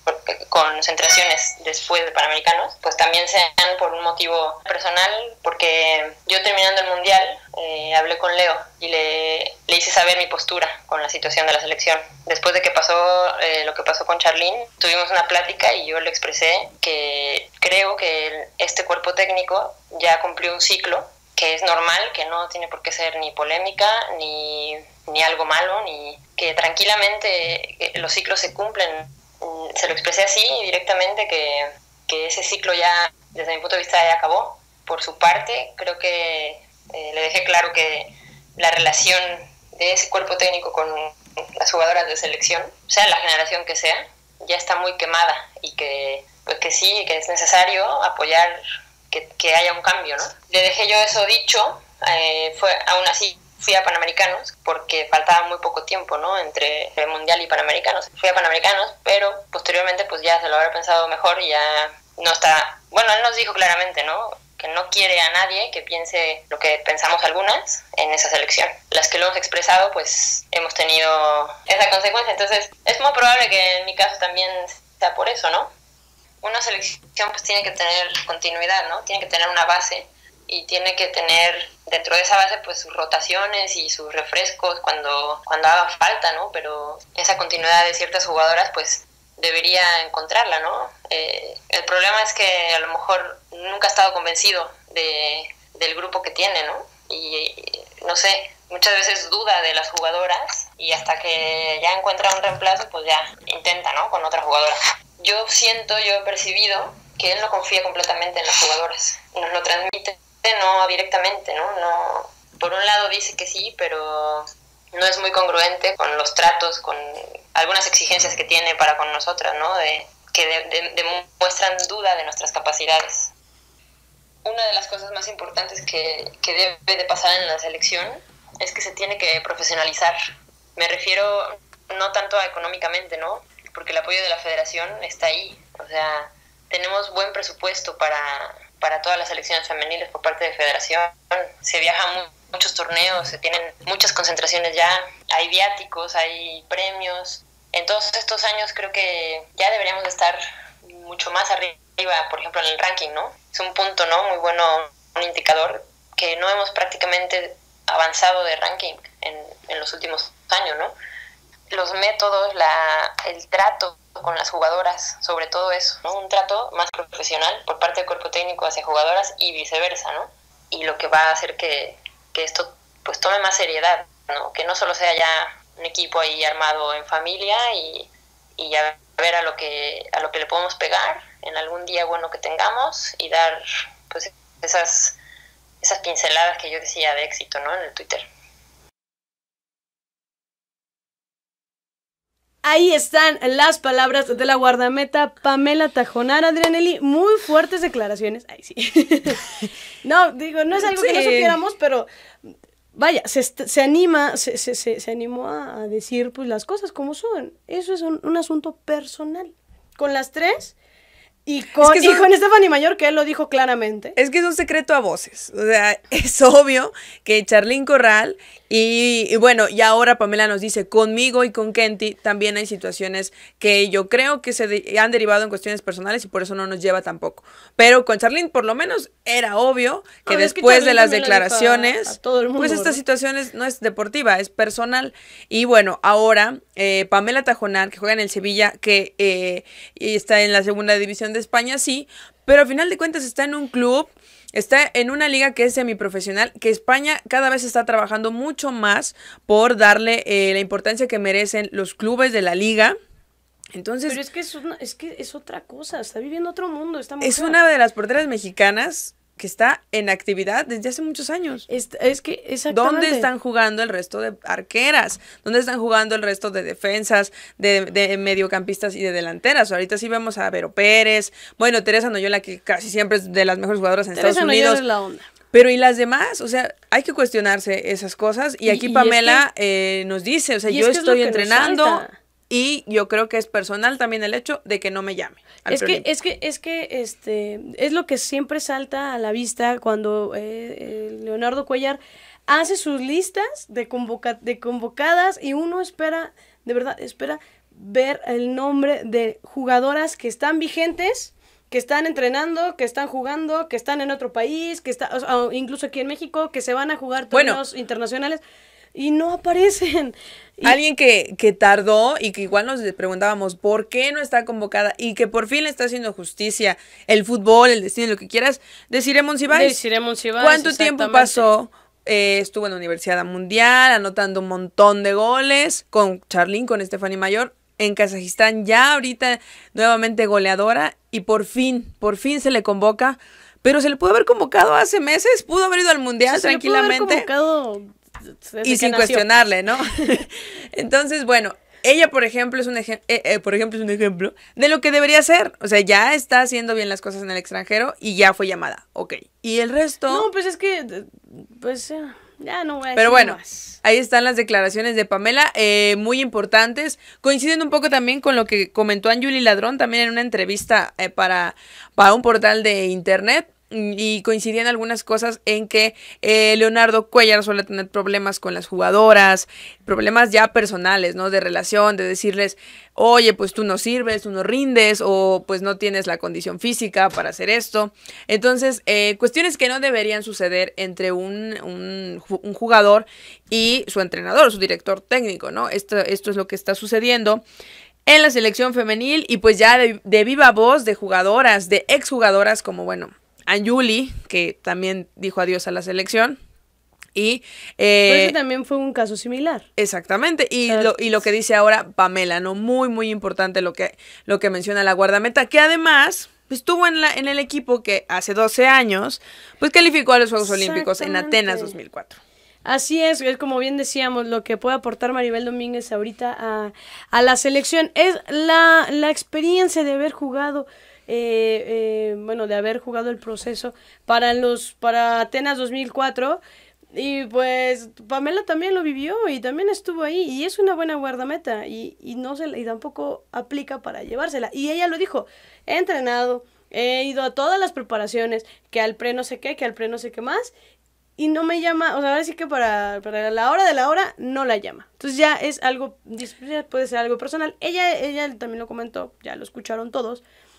concentraciones después de Panamericanos, pues también sean por un motivo personal, porque yo terminando el Mundial eh, hablé con Leo y le, le hice saber mi postura con la situación de la selección. Después de que pasó eh, lo que pasó con Charlín, tuvimos una plática y yo le expresé que creo que este cuerpo técnico ya cumplió un ciclo, que es normal, que no tiene por qué ser ni polémica, ni, ni algo malo, ni que tranquilamente los ciclos se cumplen. Se lo expresé así directamente, que, que ese ciclo ya, desde mi punto de vista, ya acabó. Por su parte, creo que eh, le dejé claro que la relación de ese cuerpo técnico con las jugadoras de selección, sea la generación que sea, ya está muy quemada y que, pues que sí, que es necesario apoyar que, que haya un cambio, ¿no? Le dejé yo eso dicho, eh, fue aún así fui a Panamericanos porque faltaba muy poco tiempo, ¿no? Entre el Mundial y Panamericanos. Fui a Panamericanos, pero posteriormente pues ya se lo habrá pensado mejor y ya no está... Bueno, él nos dijo claramente, ¿no? Que no quiere a nadie que piense lo que pensamos algunas en esa selección. Las que lo hemos expresado, pues hemos tenido esa consecuencia. Entonces, es muy probable que en mi caso también sea por eso, ¿no? Una selección pues tiene que tener continuidad, ¿no? Tiene que tener una base y tiene que tener dentro de esa base pues sus rotaciones y sus refrescos cuando, cuando haga falta, ¿no? Pero esa continuidad de ciertas jugadoras pues debería encontrarla, ¿no? Eh, el problema es que a lo mejor nunca ha estado convencido de, del grupo que tiene, ¿no? Y no sé, muchas veces duda de las jugadoras y hasta que ya encuentra un reemplazo pues ya intenta, ¿no? Con otra jugadora. Yo siento, yo he percibido que él no confía completamente en las jugadoras. Nos lo transmite no directamente, ¿no? No, por un lado dice que sí, pero no es muy congruente con los tratos, con algunas exigencias que tiene para con nosotras, ¿no? De, que de, de, demuestran duda de nuestras capacidades. Una de las cosas más importantes que, que debe de pasar en la selección es que se tiene que profesionalizar. Me refiero no tanto a económicamente, ¿no? Porque el apoyo de la federación está ahí. O sea, tenemos buen presupuesto para... para todas las selecciones femeniles por parte de federación, se viajan muchos torneos, se tienen muchas concentraciones ya, hay viáticos, hay premios. En todos estos años creo que ya deberíamos de estar mucho más arriba, por ejemplo en el ranking, ¿no? Es un punto, ¿no? Muy bueno, un indicador que no hemos prácticamente avanzado de ranking en, en los últimos años, ¿no? Los métodos, la, el trato con las jugadoras, sobre todo eso, ¿no? Un trato más profesional por parte del cuerpo técnico hacia jugadoras y viceversa, ¿no? Y lo que va a hacer que, que esto pues tome más seriedad, ¿no? Que no solo sea ya un equipo ahí armado en familia y, y ya ver a lo que a lo que le podemos pegar en algún día bueno que tengamos y dar pues esas esas pinceladas que yo decía de éxito, ¿no? En el Twitter. Ahí están las palabras de la guardameta Pamela Tajonar, Adrianelli, muy fuertes declaraciones. Ay, sí. No, digo, no es algo sí. que no supiéramos, pero vaya, se, se anima, se, se, se, se animó a, a decir pues las cosas como son. Eso es un, un asunto personal. Con las tres y con, es que son, y con Stephanie Mayor, que él lo dijo claramente. Es que es un secreto a voces. O sea, es obvio que Charlín Corral y, y bueno, y ahora Pamela nos dice, conmigo y con Kenty también hay situaciones que yo creo que se de, han derivado en cuestiones personales y por eso no nos lleva tampoco. Pero con Charlín por lo menos era obvio que no, después es que de las declaraciones, a, a todo el mundo, pues esta ¿verdad? Situación no es deportiva, es personal. Y bueno, ahora eh, Pamela Tajonar, que juega en el Sevilla, que eh, está en la segunda división de España, sí, pero al final de cuentas está en un club, está en una liga que es semiprofesional, que España cada vez está trabajando mucho más por darle eh, la importancia que merecen los clubes de la liga. Entonces, pero es que es, una, es que es otra cosa, está viviendo otro mundo. Esta mujer. Es una de las porteras mexicanas que está en actividad desde hace muchos años. Es, es que exactamente. ¿Dónde están jugando el resto de arqueras? ¿Dónde están jugando el resto de defensas, de, de mediocampistas y de delanteras? Ahorita sí vemos a Vero Pérez, bueno, Teresa Noyola, que casi siempre es de las mejores jugadoras en Teresa Estados Unidos. Noyola es la onda. Pero ¿y las demás? O sea, hay que cuestionarse esas cosas. Y, y aquí y Pamela es que, eh, nos dice, o sea, yo estoy entrenando y yo creo que es personal también el hecho de que no me llame. Es que, es que, es que, este, es lo que siempre salta a la vista cuando eh, eh, Leonardo Cuellar hace sus listas de, convoca de convocadas y uno espera, de verdad, espera ver el nombre de jugadoras que están vigentes, que están entrenando, que están jugando, que están en otro país, que está, o sea, incluso aquí en México, que se van a jugar torneos bueno, internacionales y no aparecen. Y alguien que, que tardó y que igual nos preguntábamos por qué no está convocada y que por fin le está haciendo justicia el fútbol, el destino, lo que quieras, Desirée Monsiváis. Desirée Monsiváis, ¿Cuánto tiempo pasó? Eh, estuvo en la Universidad Mundial, anotando un montón de goles con Charlín, con Stephanie Mayor. En Kazajistán ya ahorita nuevamente goleadora y por fin, por fin se le convoca, pero se le pudo haber convocado hace meses, pudo haber ido al Mundial sí, tranquilamente. Se le pudo haber convocado y sin nació. cuestionarle, ¿no? Entonces, bueno, ella por ejemplo es un ejemplo, eh, eh, por ejemplo es un ejemplo de lo que debería ser, o sea, ya está haciendo bien las cosas en el extranjero y ya fue llamada, ok. Y el resto. No, pues es que, pues. Ya no voy a decir Pero bueno, más. Ahí están las declaraciones de Pamela, eh, muy importantes. Coinciden un poco también con lo que comentó Anjuli Ladrón también en una entrevista eh, para, para un portal de internet. Y coincidían algunas cosas en que eh, Leonardo Cuéllar suele tener problemas con las jugadoras, problemas ya personales, ¿no? De relación, de decirles, oye, pues tú no sirves, tú no rindes, o pues no tienes la condición física para hacer esto. Entonces, eh, cuestiones que no deberían suceder entre un, un, un jugador y su entrenador, su director técnico, ¿no? Esto, esto es lo que está sucediendo en la selección femenil y pues ya de, de viva voz de jugadoras, de exjugadoras como, bueno, Anjuli, que también dijo adiós a la selección. Y eh, Pero ese también fue un caso similar. Exactamente. Y, uh, lo, y lo que dice ahora Pamela, ¿no? Muy, muy importante lo que, lo que menciona la guardameta, que además estuvo en, la, en el equipo que hace doce años, pues calificó a los Juegos Olímpicos en Atenas dos mil cuatro. Así es, es como bien decíamos, lo que puede aportar Maribel Domínguez ahorita a, a la selección es la, la experiencia de haber jugado. Eh, eh, bueno, de haber jugado el proceso para los para Atenas dos mil cuatro y pues Pamela también lo vivió y también estuvo ahí y es una buena guardameta y, y no se y tampoco aplica para llevársela y ella lo dijo, he entrenado, he ido a todas las preparaciones, que al pre no sé qué, que al pre no sé qué más y no me llama, o sea, ahora sí que para, para la hora de la hora no la llama. Entonces ya es algo, ya puede ser algo personal. Ella, ella también lo comentó, ya lo escucharon todos.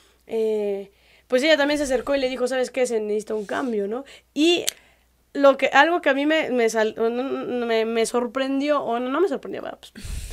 Eh, pues ella también se acercó y le dijo, ¿sabes qué? Se necesita un cambio, ¿no? Y lo que, algo que a mí me, me, sal, me, me sorprendió, o no, no me sorprendió, pues,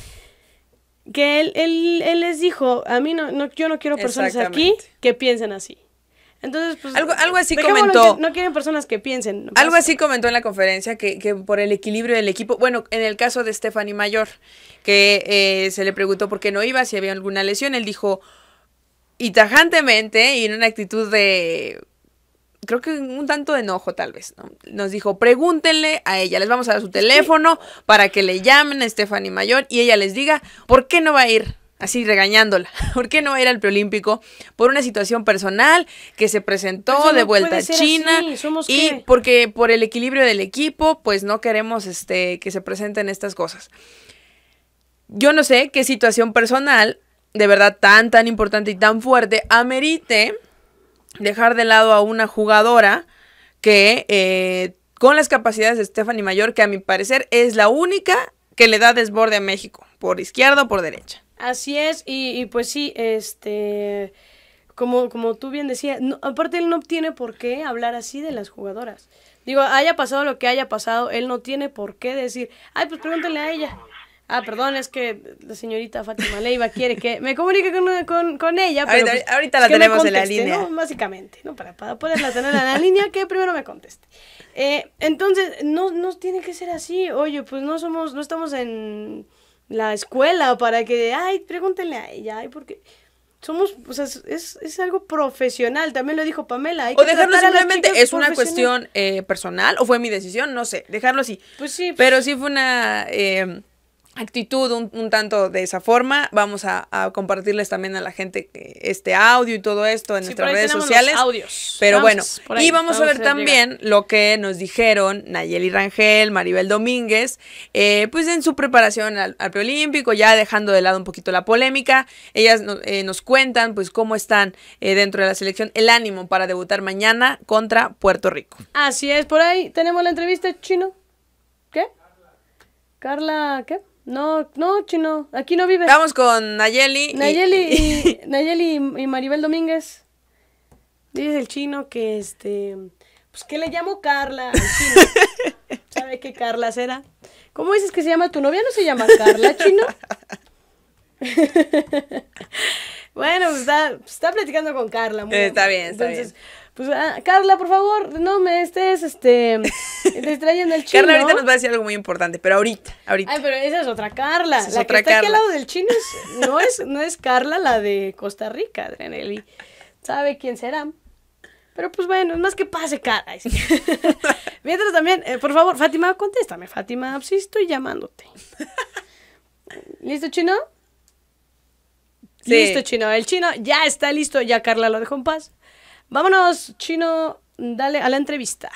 que él, él, él les dijo, a mí no, no, yo no quiero personas aquí que piensen así. Entonces, pues, algo, algo así comentó. Que no quieren personas que piensen. Algo pasa. Así comentó en la conferencia que, que por el equilibrio del equipo, bueno, en el caso de Stephanie Mayor, que eh, se le preguntó por qué no iba, si había alguna lesión, él dijo, y tajantemente, y en una actitud de, creo que un tanto de enojo tal vez, ¿no? Nos dijo, pregúntenle a ella, les vamos a dar su teléfono sí. para que le llamen a Stephanie Mayor y ella les diga por qué no va a ir, así regañándola, por qué no va a ir al preolímpico, por una situación personal que se presentó pues no de vuelta a China y qué? Porque por el equilibrio del equipo, pues no queremos este que se presenten estas cosas. Yo no sé qué situación personal de verdad tan, tan importante y tan fuerte, amerite dejar de lado a una jugadora que eh, con las capacidades de Stephanie Mayor, que a mi parecer es la única que le da desborde a México, por izquierda o por derecha. Así es, y, y pues sí, este, como, como tú bien decías, no, aparte él no tiene por qué hablar así de las jugadoras. Digo, haya pasado lo que haya pasado, él no tiene por qué decir, ay, pues pregúntale a ella. Ah, perdón, es que la señorita Fátima Leiva quiere que me comunique con, con, con ella. Pero ahorita, pues, ahorita la tenemos conteste, en la línea. ¿no? Básicamente, ¿no? Para, para poderla tener en la línea, que primero me conteste. Eh, entonces, no, no tiene que ser así. Oye, pues no somos, no estamos en la escuela para que, ay, pregúntenle a ella, ay, porque somos, o sea, es, es algo profesional, también lo dijo Pamela. Hay o que dejarlo simplemente, es una cuestión eh, personal, o fue mi decisión, no sé, dejarlo así. Pues sí. Pues, pero sí fue una eh, actitud un, un tanto de esa forma. Vamos a, a compartirles también a la gente este audio y todo esto en sí, nuestras redes sociales. Los audios. Pero vamos, bueno, ahí, y vamos, vamos a ver a también llegar. Lo que nos dijeron Nayeli Rangel, Maribel Domínguez, eh, pues en su preparación al, al preolímpico, ya dejando de lado un poquito la polémica. Ellas no, eh, nos cuentan pues cómo están eh, dentro de la selección, el ánimo para debutar mañana contra Puerto Rico. Así es, por ahí tenemos la entrevista, Chino. ¿Qué? Carla, ¿qué? No, no, Chino, aquí no vive. Vamos con Nayeli. y- Nayeli y, Nayeli y, y Maribel Domínguez. Dice el Chino que este, pues que le llamo Carla al Chino. ¿Sabe qué Carla será? ¿Cómo dices que se llama tu novia? ¿No se llama Carla, Chino? Bueno, pues está, está platicando con Carla. Muy Eh, está bien, está Entonces, bien. pues ah, Carla, por favor, no me estés este distrayendo el Chino. Carla ahorita nos va a decir algo muy importante, pero ahorita, ahorita. Ay, pero esa es otra Carla. Esa es la otra que está aquí al Carla. lado del Chino es, no, es, no es Carla, la de Costa Rica, Adrenelli. ¿Sabe quién será? Pero pues bueno, es más que pase, cara. Ay, sí. Mientras también, eh, por favor, Fátima, contéstame, Fátima, sí estoy llamándote. ¿Listo, Chino? Sí. Listo, Chino. El Chino ya está listo, ya Carla lo dejó en paz. Vámonos, Chino, dale a la entrevista.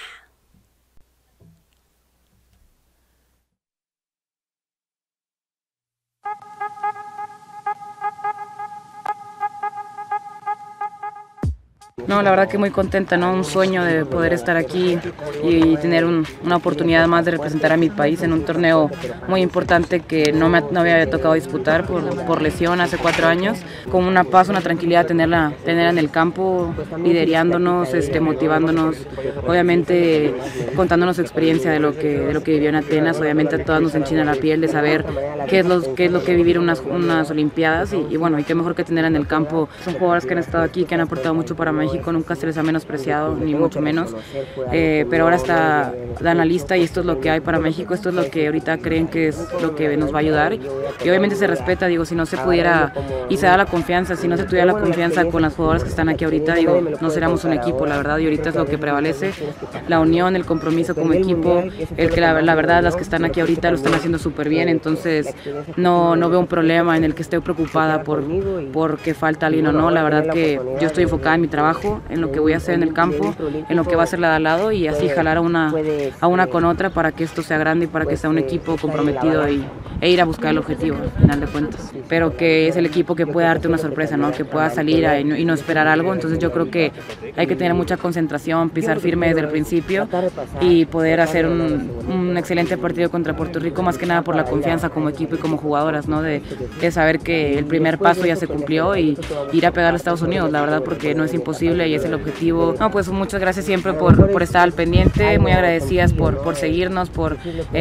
No, la verdad que muy contenta, ¿no? Un sueño de poder estar aquí y tener un, una oportunidad más de representar a mi país en un torneo muy importante que no me no había tocado disputar por, por lesión hace cuatro años. Con una paz, una tranquilidad tenerla, tenerla en el campo, liderándonos, este, motivándonos, obviamente contándonos su experiencia de lo que, de lo que vivió en Atenas. Obviamente a todas nos enchina la piel de saber qué es lo, qué es lo que vivir unas, unas Olimpiadas y, y bueno, y qué mejor que tenerla en el campo. Son jugadoras que han estado aquí, que han aportado mucho para México. Nunca se les ha menospreciado, ni mucho menos, eh, pero ahora está dan la lista y esto es lo que hay para México, esto es lo que ahorita creen que es lo que nos va a ayudar y obviamente se respeta, digo, si no se pudiera y se da la confianza, si no se tuviera la confianza con las jugadoras que están aquí ahorita, digo, no seríamos un equipo, la verdad, y ahorita es lo que prevalece, la unión, el compromiso como equipo, el que la, la verdad las que están aquí ahorita lo están haciendo súper bien, entonces no, no veo un problema en el que esté preocupada por porque falta alguien o no, la verdad que yo estoy enfocada en mi trabajo, en lo que voy a hacer en el campo, en lo que va a hacer la de al lado y así jalar a una, a una con otra para que esto sea grande y para que sea un equipo comprometido y, e ir a buscar el objetivo, al final de cuentas. Pero que es el equipo que puede darte una sorpresa, ¿no? Que pueda salir a, y, no, y no esperar algo, entonces yo creo que hay que tener mucha concentración, pisar firme desde el principio y poder hacer un, un excelente partido contra Puerto Rico, más que nada por la confianza como equipo y como jugadoras, ¿no? De, de saber que el primer paso ya se cumplió y ir a pegar a Estados Unidos, la verdad, porque no es imposible y es el objetivo. No, pues muchas gracias siempre por, por estar al pendiente, muy agradecidas por, por seguirnos, por,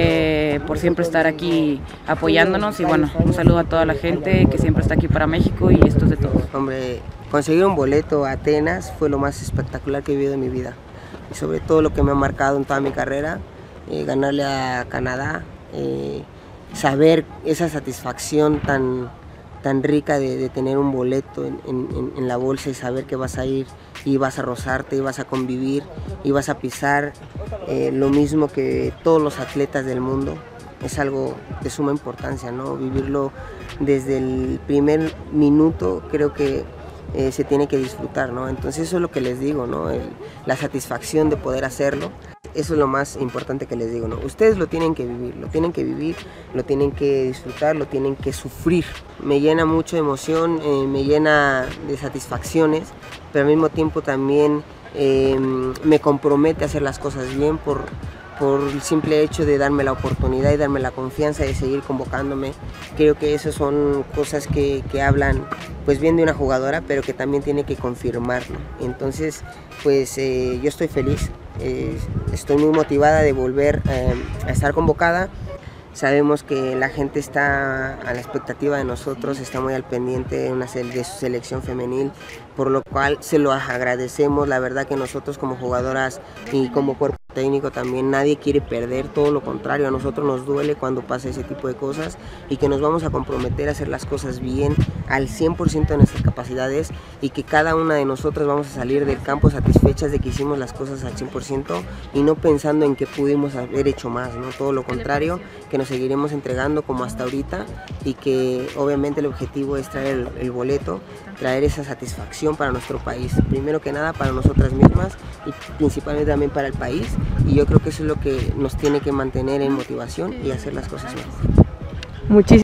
eh, por siempre estar aquí apoyándonos y bueno, un saludo a toda la gente que siempre está aquí para México y esto es de todos. Hombre, conseguir un boleto a Atenas fue lo más espectacular que he vivido en mi vida y sobre todo lo que me ha marcado en toda mi carrera, eh, ganarle a Canadá, eh, saber esa satisfacción tan tan rica de, de tener un boleto en, en, en la bolsa y saber que vas a ir y vas a rozarte y vas a convivir y vas a pisar eh, lo mismo que todos los atletas del mundo, es algo de suma importancia, ¿no? Vivirlo desde el primer minuto creo que eh, se tiene que disfrutar, ¿no? Entonces eso es lo que les digo, ¿no? El, la satisfacción de poder hacerlo. Eso es lo más importante que les digo, ¿no? Ustedes lo tienen que vivir, lo tienen que vivir, lo tienen que disfrutar, lo tienen que sufrir. Me llena mucho de emoción, eh, me llena de satisfacciones, pero al mismo tiempo también eh, me compromete a hacer las cosas bien por, por el simple hecho de darme la oportunidad y darme la confianza de seguir convocándome. Creo que esas son cosas que, que hablan pues bien de una jugadora, pero que también tiene que confirmarlo. Entonces, pues eh, yo estoy feliz. Eh, estoy muy motivada de volver eh, a estar convocada. Sabemos que la gente está a la expectativa de nosotros, está muy al pendiente de, una, de su selección femenil, por lo cual se lo agradecemos. La verdad que nosotros como jugadoras y como cuerpo técnico también nadie quiere perder, todo lo contrario, a nosotros nos duele cuando pasa ese tipo de cosas y que nos vamos a comprometer a hacer las cosas bien al cien por ciento de nuestras capacidades y que cada una de nosotros vamos a salir del campo satisfechas de que hicimos las cosas al cien por ciento y no pensando en que pudimos haber hecho más, ¿no? Todo lo contrario, que nos seguiremos entregando como hasta ahorita y que obviamente el objetivo es traer el, el boleto, traer esa satisfacción para nuestro país, primero que nada para nosotras mismas y principalmente también para el país, y yo creo que eso es lo que nos tiene que mantener en motivación y hacer las cosas mejor. Muchísimas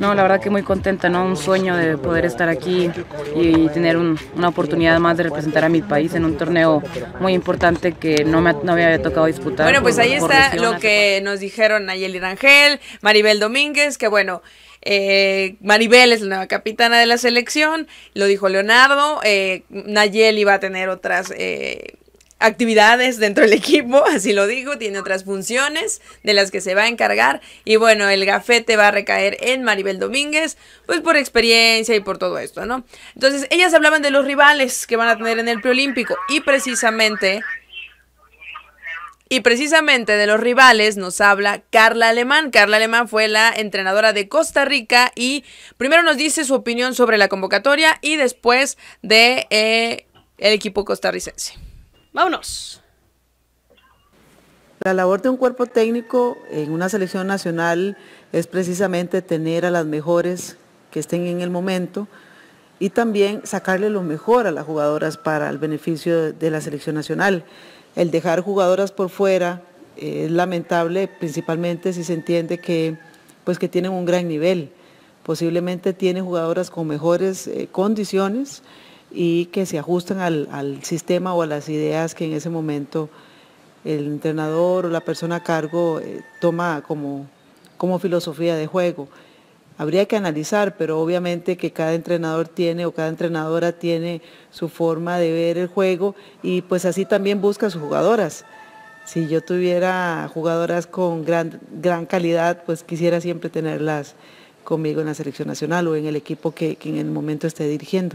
No, la verdad que muy contenta, ¿no? Un sueño de poder estar aquí y tener un, una oportunidad más de representar a mi país en un torneo muy importante que no me, no me había tocado disputar. Bueno, pues por, ahí por está lesión. lo que nos dijeron Nayeli Rangel, Maribel Domínguez, que bueno, eh, Maribel es la nueva capitana de la selección, lo dijo Leonardo, eh, Nayeli va a tener otras... Eh, actividades dentro del equipo, así lo digo, tiene otras funciones de las que se va a encargar y bueno, el gafete va a recaer en Maribel Domínguez, pues por experiencia y por todo esto, ¿no? Entonces, ellas hablaban de los rivales que van a tener en el preolímpico y precisamente y precisamente de los rivales nos habla Carla Alemán. Carla Alemán fue la entrenadora de Costa Rica y primero nos dice su opinión sobre la convocatoria y después de eh, el equipo costarricense. Vámonos. La labor de un cuerpo técnico en una selección nacional es precisamente tener a las mejores que estén en el momento y también sacarle lo mejor a las jugadoras para el beneficio de la selección nacional. El dejar jugadoras por fuera eh, es lamentable, principalmente si se entiende que, pues, que tienen un gran nivel. Posiblemente tienen jugadoras con mejores eh, condiciones y que se ajustan al, al sistema o a las ideas que en ese momento el entrenador o la persona a cargo eh, toma como, como filosofía de juego. Habría que analizar, pero obviamente que cada entrenador tiene o cada entrenadora tiene su forma de ver el juego y pues así también busca a sus jugadoras. Si yo tuviera jugadoras con gran, gran calidad, pues quisiera siempre tenerlas conmigo en la selección nacional o en el equipo que, que en el momento esté dirigiendo.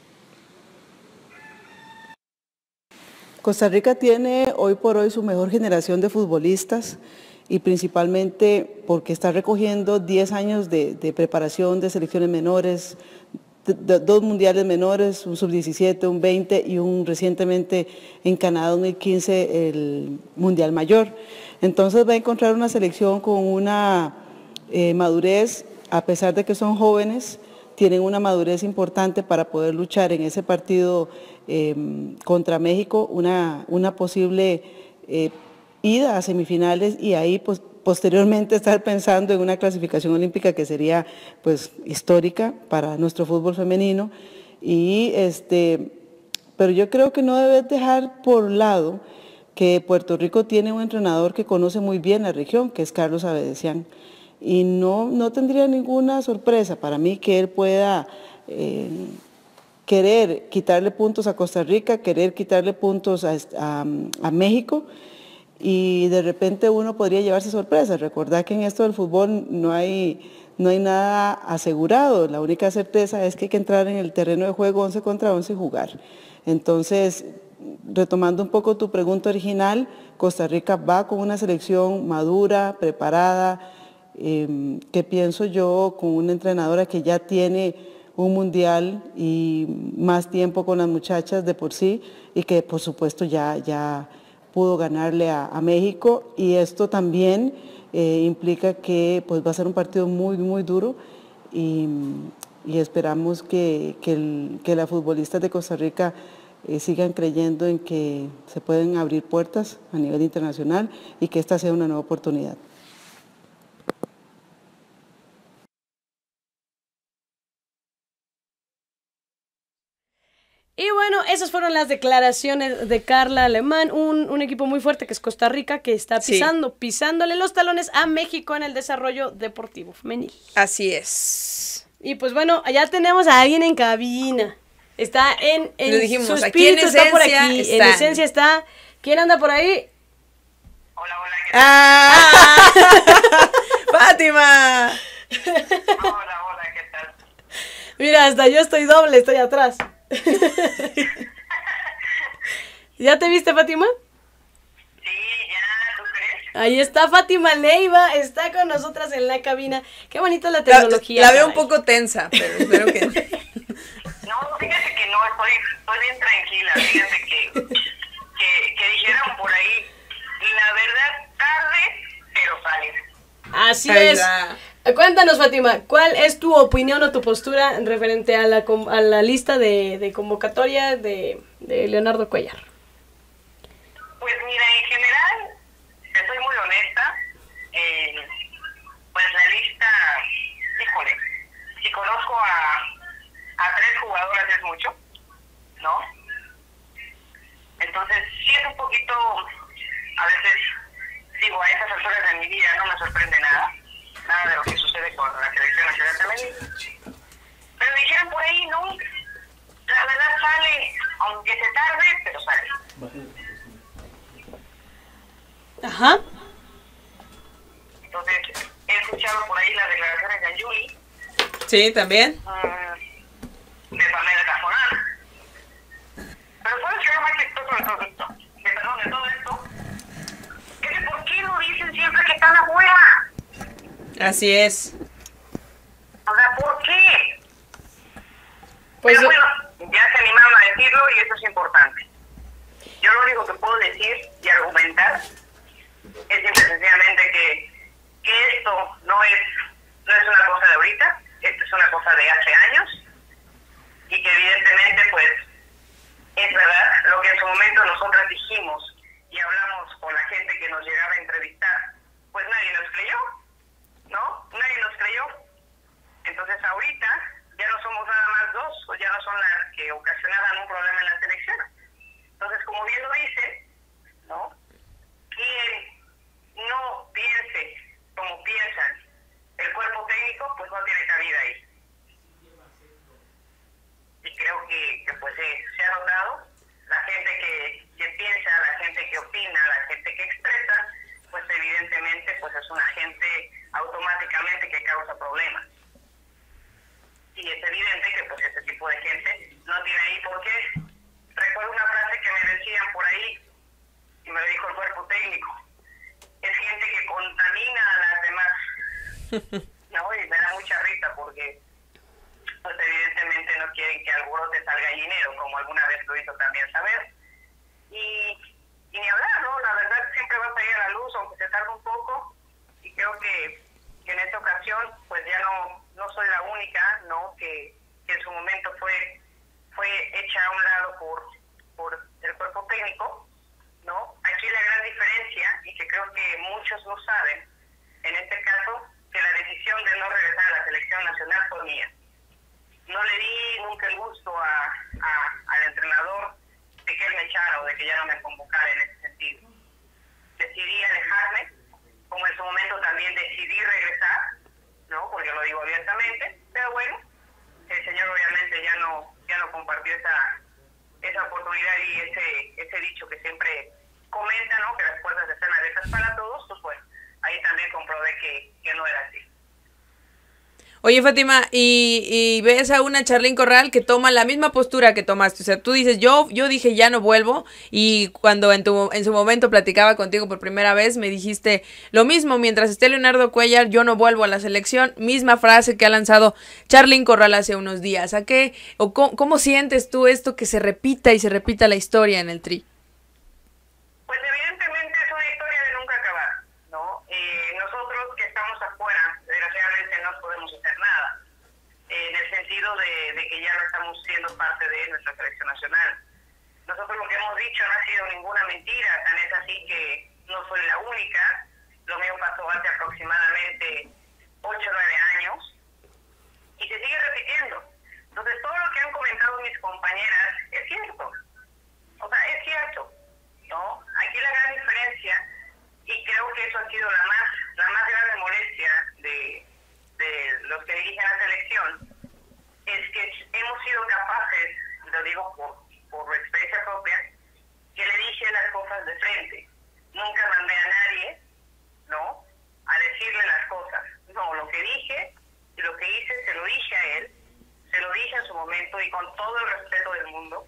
Costa Rica tiene hoy por hoy su mejor generación de futbolistas y principalmente porque está recogiendo diez años de, de preparación de selecciones menores, de, de, dos mundiales menores, un sub diecisiete, un veinte y un recientemente en Canadá dos mil quince el mundial mayor. Entonces va a encontrar una selección con una eh, madurez, a pesar de que son jóvenes, tienen una madurez importante para poder luchar en ese partido eh, contra México, una, una posible eh, ida a semifinales y ahí pues, posteriormente estar pensando en una clasificación olímpica que sería pues histórica para nuestro fútbol femenino. Y, este, pero yo creo que no debes dejar por lado que Puerto Rico tiene un entrenador que conoce muy bien la región, que es Carlos Avedesian. Y no, no tendría ninguna sorpresa para mí que él pueda eh, querer quitarle puntos a Costa Rica, querer quitarle puntos a, a, a México y de repente uno podría llevarse sorpresas. Recordad que en esto del fútbol no hay, no hay nada asegurado, la única certeza es que hay que entrar en el terreno de juego once contra once y jugar. Entonces, retomando un poco tu pregunta original, Costa Rica va con una selección madura, preparada, Eh, que pienso yo con una entrenadora que ya tiene un mundial y más tiempo con las muchachas de por sí y que por supuesto ya, ya pudo ganarle a, a México y esto también eh, implica que pues, va a ser un partido muy muy duro y, y esperamos que, que, el, que las futbolistas de Costa Rica eh, sigan creyendo en que se pueden abrir puertas a nivel internacional y que esta sea una nueva oportunidad. Y bueno, esas fueron las declaraciones de Carla Alemán, un, un equipo muy fuerte que es Costa Rica, que está pisando, sí. pisándole los talones a México en el desarrollo deportivo femenil. Así es. Y pues bueno, allá tenemos a alguien en cabina. Está en, en Lo dijimos, su aquí en espíritu, está por esencia aquí. están. En esencia está. ¿Quién anda por ahí? Hola, hola, ¿qué tal? ¡Ah! ¡Fátima! Hola, hola, ¿qué tal? Mira, hasta yo estoy doble, estoy atrás. ¿Ya te viste, Fátima? Sí, ya, ¿tú crees? Ahí está Fátima Leiva, está con nosotras en la cabina. Qué bonita la tecnología. La, la veo un caray. poco tensa, pero espero que... No, fíjate que no, estoy, estoy bien tranquila. Fíjate que, que, que dijeron por ahí, la verdad, tarde, pero sale. Así Ahí es. va. Cuéntanos, Fátima, ¿cuál es tu opinión o tu postura referente a la, a la lista de, de convocatoria de, de Leonardo Cuéllar? Pues mira, en general, te soy muy honesta, eh, pues la lista, híjole, si conozco a, a tres jugadoras es mucho, ¿no? Entonces, sí es un poquito, a veces, digo, a esas alturas de mi vida no me sorprende nada, nada de lo que sucede con la selección nacional femenil. Pero dijeron por ahí, no, la verdad sale, aunque se tarde, pero sale. Ajá. Entonces, he escuchado por ahí las declaraciones de Anjuli. Sí, también. Um, de Pamela Cafonal. Pero ¿sabes qué es lo más chistoso de todo esto? De, perdón, de todo esto. Es que ¿por qué no dicen siempre que están afuera? Así es. O sea, ¿por qué? Pues Pero bueno, ya se animaron a decirlo y eso es importante. Yo lo único que puedo decir y argumentar es simple y sencillamente que, que esto no es, no es una cosa de ahorita, esto es una cosa de hace años y que evidentemente pues es verdad lo que en su momento nosotras dijimos y hablamos con la gente que nos llegaba a entrevistar, pues nadie nos creyó, ¿no? Nadie nos creyó. Entonces ahorita ya no somos nada más dos, o ya no son las que ocasionaban un problema en la selección. Entonces, como bien lo dice, ¿no? Quien no piense como piensan el cuerpo técnico, pues no tiene cabida ahí. Y creo que, que pues eh, se ha notado, la gente que, que piensa, la gente que opina, la gente que expresa, pues evidentemente pues es una gente automáticamente que causa problemas. Y es evidente que pues este tipo de gente no tiene ahí por qué. Recuerdo una frase que me decían por ahí, y me lo dijo el cuerpo técnico, es gente que contamina a las demás. No, y me da mucha risa porque pues evidentemente no quieren que alborote salga gallinero, como alguna vez lo hizo también saber. Y, y ni hablar, ¿no? La verdad siempre va a salir a la luz, aunque se tarde un poco, y creo que, que en esta ocasión pues ya no, no soy la única, ¿no? Que, que en su momento fue, fue hecha a un lado por, por el cuerpo técnico, ¿no? Aquí la gran diferencia, y que creo que muchos no saben, en este caso, que la decisión de no regresar a la selección nacional fue mía. No le di nunca el gusto a, a, al entrenador de que él me echara o de que ya no me convocara en ese sentido. Decidí alejarme, como en su momento también decidí regresar, ¿no? Porque lo digo abiertamente, pero bueno, el señor obviamente ya no, ya no compartió esa, esa oportunidad y ese, ese dicho que siempre comenta, ¿no? Que las puertas están abiertas para todos, pues bueno, ahí también comprobé que, que no era así. Oye, Fátima, y, y ves a una Charlín Corral que toma la misma postura que tomaste. O sea, tú dices, yo yo dije ya no vuelvo, y cuando en tu en su momento platicaba contigo por primera vez, me dijiste lo mismo, mientras esté Leonardo Cuéllar, yo no vuelvo a la selección. Misma frase que ha lanzado Charlín Corral hace unos días. ¿A qué o cómo, cómo sientes tú esto que se repita y se repita la historia en el Tri? Pues evidentemente es una historia de nunca acabar, ¿no? Eh, nosotros que estamos afuera, desgraciadamente no podemos hacer nada, eh, en el sentido de, de que ya no estamos siendo parte de nuestra selección nacional. Nosotros lo que hemos dicho no ha sido ninguna mentira, tan es así que no soy la única. Lo mío pasó hace aproximadamente ocho o nueve años y se sigue repitiendo. Entonces todo lo que han comentado mis compañeras es cierto, o sea, es cierto, ¿no? Aquí la gran diferencia, y creo que eso ha sido la más la más grande molestia de, de los que dirigen la selección, es que hemos sido capaces, lo digo por, por experiencia propia, que le dije las cosas de frente. Nunca mandé a nadie, ¿no?, a decirle las cosas. No, lo que dije y lo que hice se lo dije a él, se lo dije en su momento y con todo el respeto del mundo.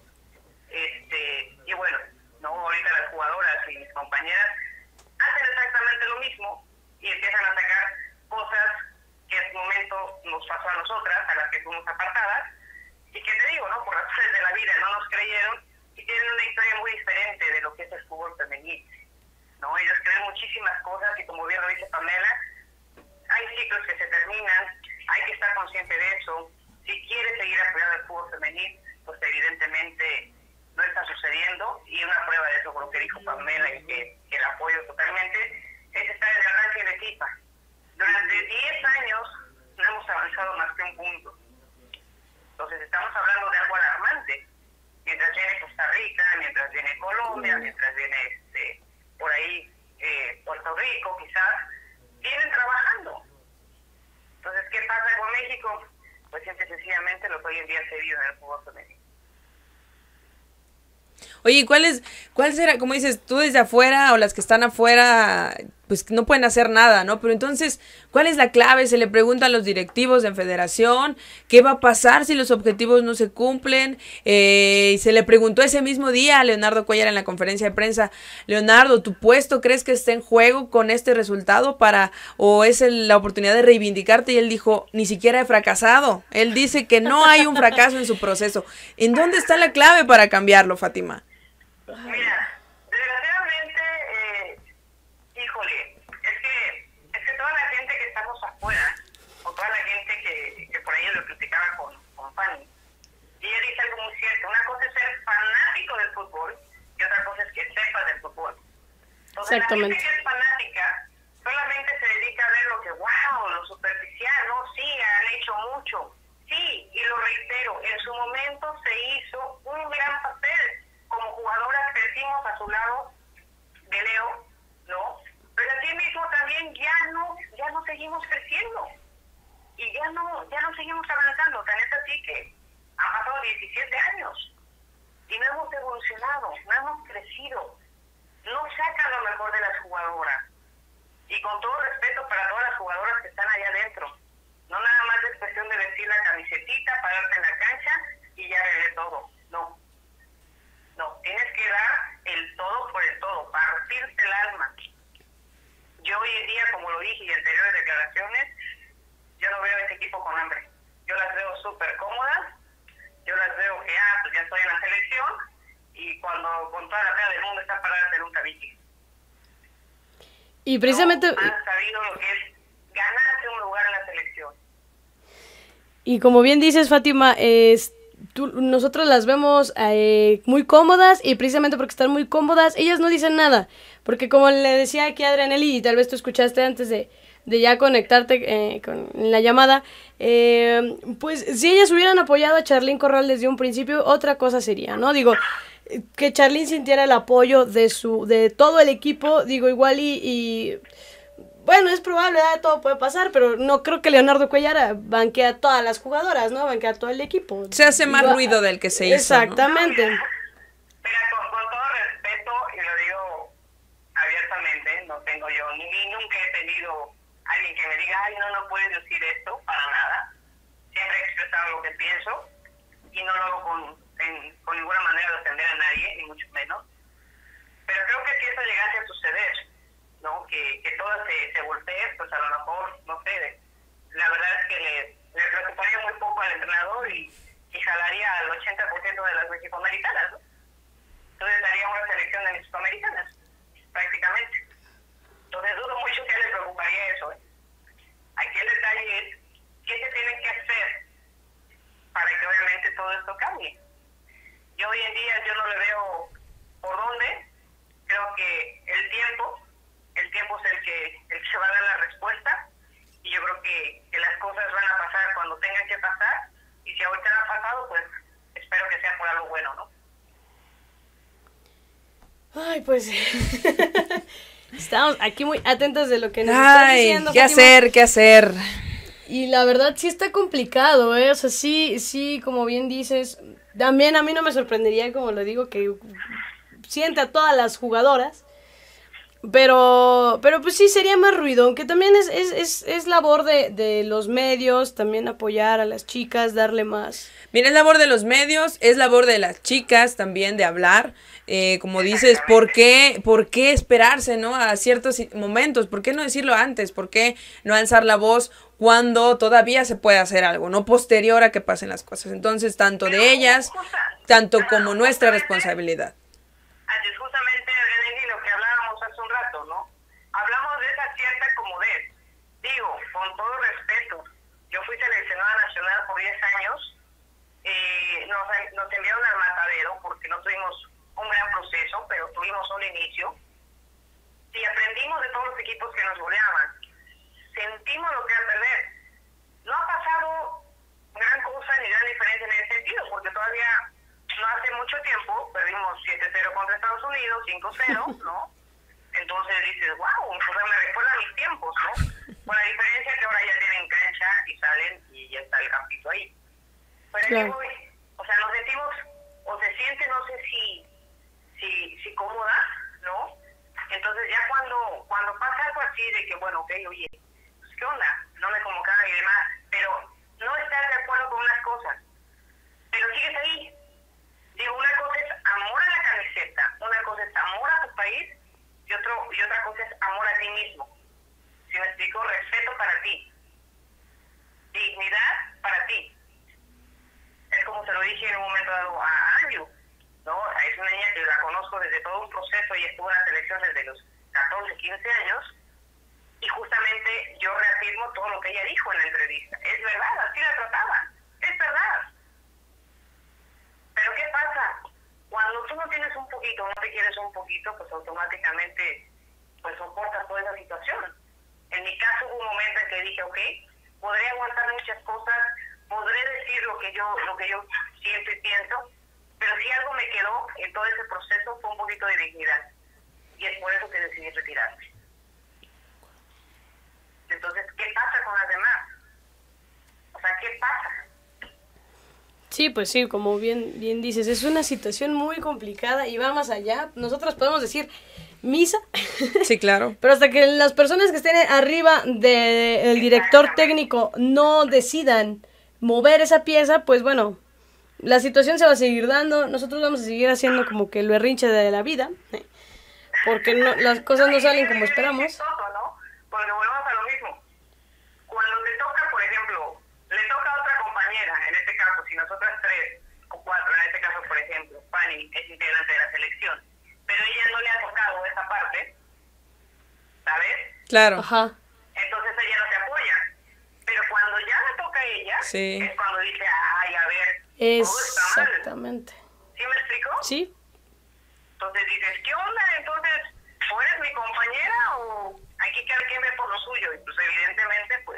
Este, y bueno, no, ahorita las jugadoras y mis compañeras hacen exactamente lo mismo y empiezan a sacar cosas que en su momento nos pasó a nosotras, a las que fuimos apartadas, y que te digo, ¿no?, por razones de la vida no nos creyeron y tienen una historia muy diferente de lo que es el fútbol femenil, ¿no? Ellos creen muchísimas cosas y, como bien lo dice Pamela, hay ciclos que se terminan, hay que estar consciente de eso. Si quieres seguir apoyando el fútbol femenil, pues evidentemente no está sucediendo, y una prueba de eso, por lo que dijo Pamela y que, que la apoyo totalmente, es estar en el ranking de FIFA. Durante diez años no hemos avanzado más que un punto. Entonces estamos hablando de algo alarmante. Mientras viene Costa Rica, mientras viene Colombia, mientras viene este, por ahí eh, Puerto Rico, quizás, vienen trabajando. Entonces, ¿qué pasa con México? Pues simple y sencillamente lo que hoy en día se vive en el fútbol femenino. Oye, ¿cuál es, cuál será, como dices, tú desde afuera o las que están afuera, pues no pueden hacer nada, ¿no? Pero entonces, ¿cuál es la clave? Se le pregunta a los directivos de federación, ¿qué va a pasar si los objetivos no se cumplen? Eh, y se le preguntó ese mismo día a Leonardo Cuéllar en la conferencia de prensa, Leonardo, ¿tu puesto crees que está en juego con este resultado para, o es el, la oportunidad de reivindicarte? Y él dijo, ni siquiera he fracasado. Él dice que no hay un fracaso en su proceso. ¿En dónde está la clave para cambiarlo, Fátima? Mira, desgraciadamente, eh, híjole, es que, es que toda la gente que estamos afuera, o toda la gente que, que por ahí lo criticaba con, con Fanny, y ella dice algo muy cierto, una cosa es ser fanático del fútbol, y otra cosa es que sepas del fútbol. Entonces, Exactamente. la gente que es fanática solamente se dedica a ver lo que, wow, lo superficial, no, sí, han hecho mucho, sí, y lo reitero, en su momento se hizo un gran papel. Como jugadoras crecimos a su lado de Leo, ¿no? Pero así mismo también ya no, ya no seguimos creciendo y ya no, ya no seguimos avanzando. Tan es así que han pasado diecisiete años y no hemos evolucionado, no hemos crecido, no sacan lo mejor de las jugadoras. Y con todo respeto para todas las jugadoras que están allá adentro, no nada más es cuestión de vestir la camisetita, pararte en la cancha y ya veré todo, no. No, tienes que dar el todo por el todo, partirte el alma. Yo hoy en día, como lo dije y en anteriores declaraciones, yo no veo a este equipo con hambre. Yo las veo súper cómodas, yo las veo que, ah, pues ya estoy en la selección, y cuando con toda la pena del mundo están paradas en un tabique. Y precisamente... No han sabido lo que es ganarse un lugar en la selección. Y como bien dices, Fátima, es... Tú, nosotros las vemos eh, muy cómodas y precisamente porque están muy cómodas, ellas no dicen nada. Porque como le decía aquí a Adrianelli, y tal vez tú escuchaste antes de, de ya conectarte eh, con la llamada, eh, pues si ellas hubieran apoyado a Charlín Corral desde un principio, otra cosa sería, ¿no? Digo, que Charlín sintiera el apoyo de su de todo el equipo, digo, igual y... y bueno, es probable, ¿eh? Todo puede pasar, pero no creo que Leonardo Cuéllar banquee a todas las jugadoras, ¿no? Banquea a todo el equipo. Se hace más Digo, ruido del que se hizo, exactamente. ¿no? Mira, con, con todo respeto, y lo digo abiertamente, no tengo yo, ni, ni nunca he tenido alguien que me diga, ay, no, no puedes decir esto, para nada. Siempre he expresado lo que pienso, y no lo hago con, en, con ninguna manera de ofender a nadie, ni mucho menos. Pero creo que si eso llegase a suceder, ¿no? Que, que todo se, se voltee, pues a lo mejor, no sé, la verdad es que le, le preocuparía muy poco al entrenador y, y jalaría al ochenta por ciento de las mexicoamericanas, ¿no? Entonces daría una selección de mexicoamericanas, prácticamente. Entonces dudo mucho que le preocuparía eso, ¿eh? Aquí el detalle es, ¿qué se tiene que hacer para que obviamente todo esto cambie? Yo hoy en día yo no le veo por dónde, creo que el tiempo... El tiempo es el que, el que va a dar la respuesta y yo creo que, que las cosas van a pasar cuando tengan que pasar y si ahorita no ha pasado, pues espero que sea por algo bueno, ¿no? Ay, pues estamos aquí muy atentos de lo que nos Ay, estás diciendo, ¿qué Fátima. hacer? ¿Qué hacer? Y la verdad sí está complicado, ¿eh? O sea, sí, sí, como bien dices, también a mí no me sorprendería, como lo digo, que siente a todas las jugadoras. Pero, pero pues sí sería más ruido, aunque también es, es, es, es labor de, de los medios, también apoyar a las chicas, darle más. Mira, es labor de los medios, es labor de las chicas también de hablar, eh, como dices, ¿por qué, ¿por qué esperarse, no? A ciertos momentos, ¿por qué no decirlo antes? ¿Por qué no alzar la voz cuando todavía se puede hacer algo, no posterior a que pasen las cosas? Entonces, tanto de ellas, tanto como nuestra responsabilidad. Así es, justamente, Adriana, lo que hablábamos hace un rato, ¿no? Hablamos de esa cierta comodez. Digo, con todo respeto, yo fui seleccionada nacional por diez años, eh, nos, nos enviaron al matadero porque no tuvimos un gran proceso, pero tuvimos un inicio, y aprendimos de todos los equipos que nos goleaban. Sentimos lo que era perder. No ha pasado gran cosa ni gran diferencia en ese sorprendido porque todavía no hace mucho tiempo perdimos siete cero contra Estados Unidos, cinco cero, ¿no? Entonces dices, wow, o sea, me recuerda a mis tiempos, ¿no? Con la diferencia que ahora ya tienen cancha y salen y ya está el campito ahí. Pero claro. Yo voy, o sea, nos sentimos, o se siente, no sé si, si, si cómoda, ¿no? Entonces ya cuando, cuando pasa algo así de que, bueno, ok, oye, pues, ¿qué onda? No me convocaron y demás, pero no estás de acuerdo con unas cosas, pero sigues ahí. Digo, una cosa es amor a la camiseta, una cosa es amor a tu país y, otro, y otra cosa es amor a ti mismo. Si me explico, respeto para ti, dignidad para ti. Es como se lo dije en un momento dado a Anju, ¿no? Es una niña que la conozco desde todo un proceso y estuvo en la selección desde los catorce, quince años, y justamente yo reafirmo todo lo que ella dijo en la entrevista. Es verdad, así la trataba, es verdad. Pero ¿qué pasa? Cuando tú no tienes un poquito, no te quieres un poquito, pues automáticamente pues soportas toda esa situación. En mi caso hubo un momento en que dije, ok, podré aguantar muchas cosas, podré decir lo que yo lo que yo siento y pienso, pero si algo me quedó en todo ese proceso fue un poquito de dignidad. Y es por eso que decidí retirarme. Entonces, ¿qué pasa con las demás? O sea, ¿qué pasa? Sí, pues sí, como bien, bien dices, es una situación muy complicada y va más allá. Nosotros podemos decir misa. Sí, claro. Pero hasta que las personas que estén arriba del de, director técnico no decidan mover esa pieza, pues bueno, la situación se va a seguir dando. Nosotros vamos a seguir haciendo como que el berrinche de la vida, ¿eh? Porque no, las cosas no salen como esperamos. Porque volvemos a lo mismo. Cuando te toca, por ejemplo, le toca a otra compañera, en este caso, si nosotras tres o cuatro, en este caso, por ejemplo, Fanny es integrante de la selección, pero ella no le ha tocado esa parte, ¿sabes? Claro. Ajá. Entonces ella no te apoya. Pero cuando ya le toca a ella, sí. Es cuando dice, ay, a ver, exactamente. ¿Sí me explico? Sí. Entonces dices, ¿qué onda? Entonces, ¿o eres mi compañera o aquí cada quien ve por lo suyo? Y pues evidentemente, pues,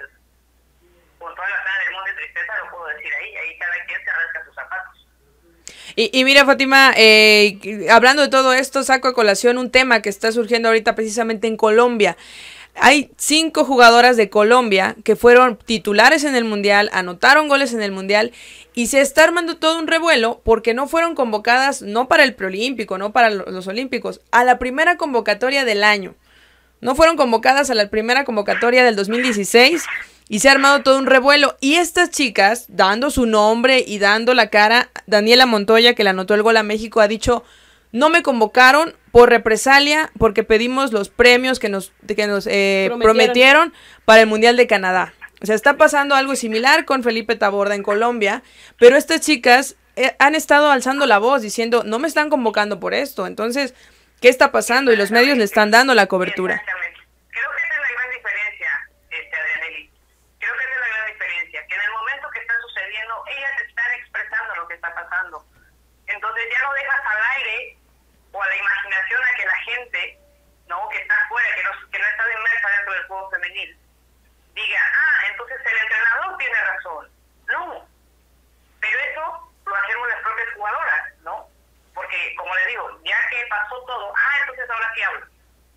con toda la pena del mundo de tristeza lo puedo decir ahí, ahí cada quien se arranca sus zapatos. Y, y mira, Fátima, eh, hablando de todo esto, saco a colación un tema que está surgiendo ahorita precisamente en Colombia. Hay cinco jugadoras de Colombia que fueron titulares en el Mundial, anotaron goles en el Mundial y se está armando todo un revuelo porque no fueron convocadas, no para el preolímpico, no para los olímpicos, a la primera convocatoria del año. No fueron convocadas a la primera convocatoria del dos mil dieciséis y se ha armado todo un revuelo. Y estas chicas, dando su nombre y dando la cara, Daniela Montoya, que le anotó el gol a México, ha dicho, no me convocaron por represalia porque pedimos los premios que nos, que nos eh, prometieron. prometieron para el Mundial de Canadá. O sea, está pasando algo similar con Felipe Taborda en Colombia, pero estas chicas eh, han estado alzando la voz diciendo, no me están convocando por esto. Entonces, ¿qué está pasando? Y los medios le están dando la cobertura. Exactamente. Creo que esa es la gran diferencia, este, Adrianely. Creo que esa es la gran diferencia, que en el momento que está sucediendo, ellas están expresando lo que está pasando. Entonces ya no dejas al aire o a la imaginación a que la gente, ¿no?, que está afuera, que no, que no está inmersa dentro del juego femenil, diga, ah, entonces el entrenador tiene razón. No, pero eso lo hacemos las propias jugadoras, ¿no? Porque, como les digo, ya que pasó todo, ah, entonces ahora sí hablo.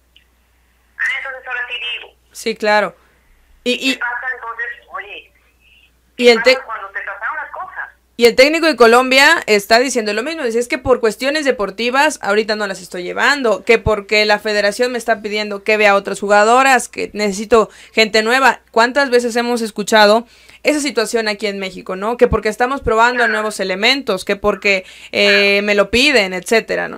Ah, entonces ahora sí digo. Sí, claro. Y, y ¿qué pasa entonces? Oye, y el te cuando te pasaron las cosas? Y el técnico de Colombia está diciendo lo mismo, dice, es que por cuestiones deportivas ahorita no las estoy llevando, que porque la federación me está pidiendo que vea a otras jugadoras, que necesito gente nueva. ¿Cuántas veces hemos escuchado esa situación aquí en México, no? Que porque estamos probando nuevos elementos, que porque eh, me lo piden, etcétera, ¿no?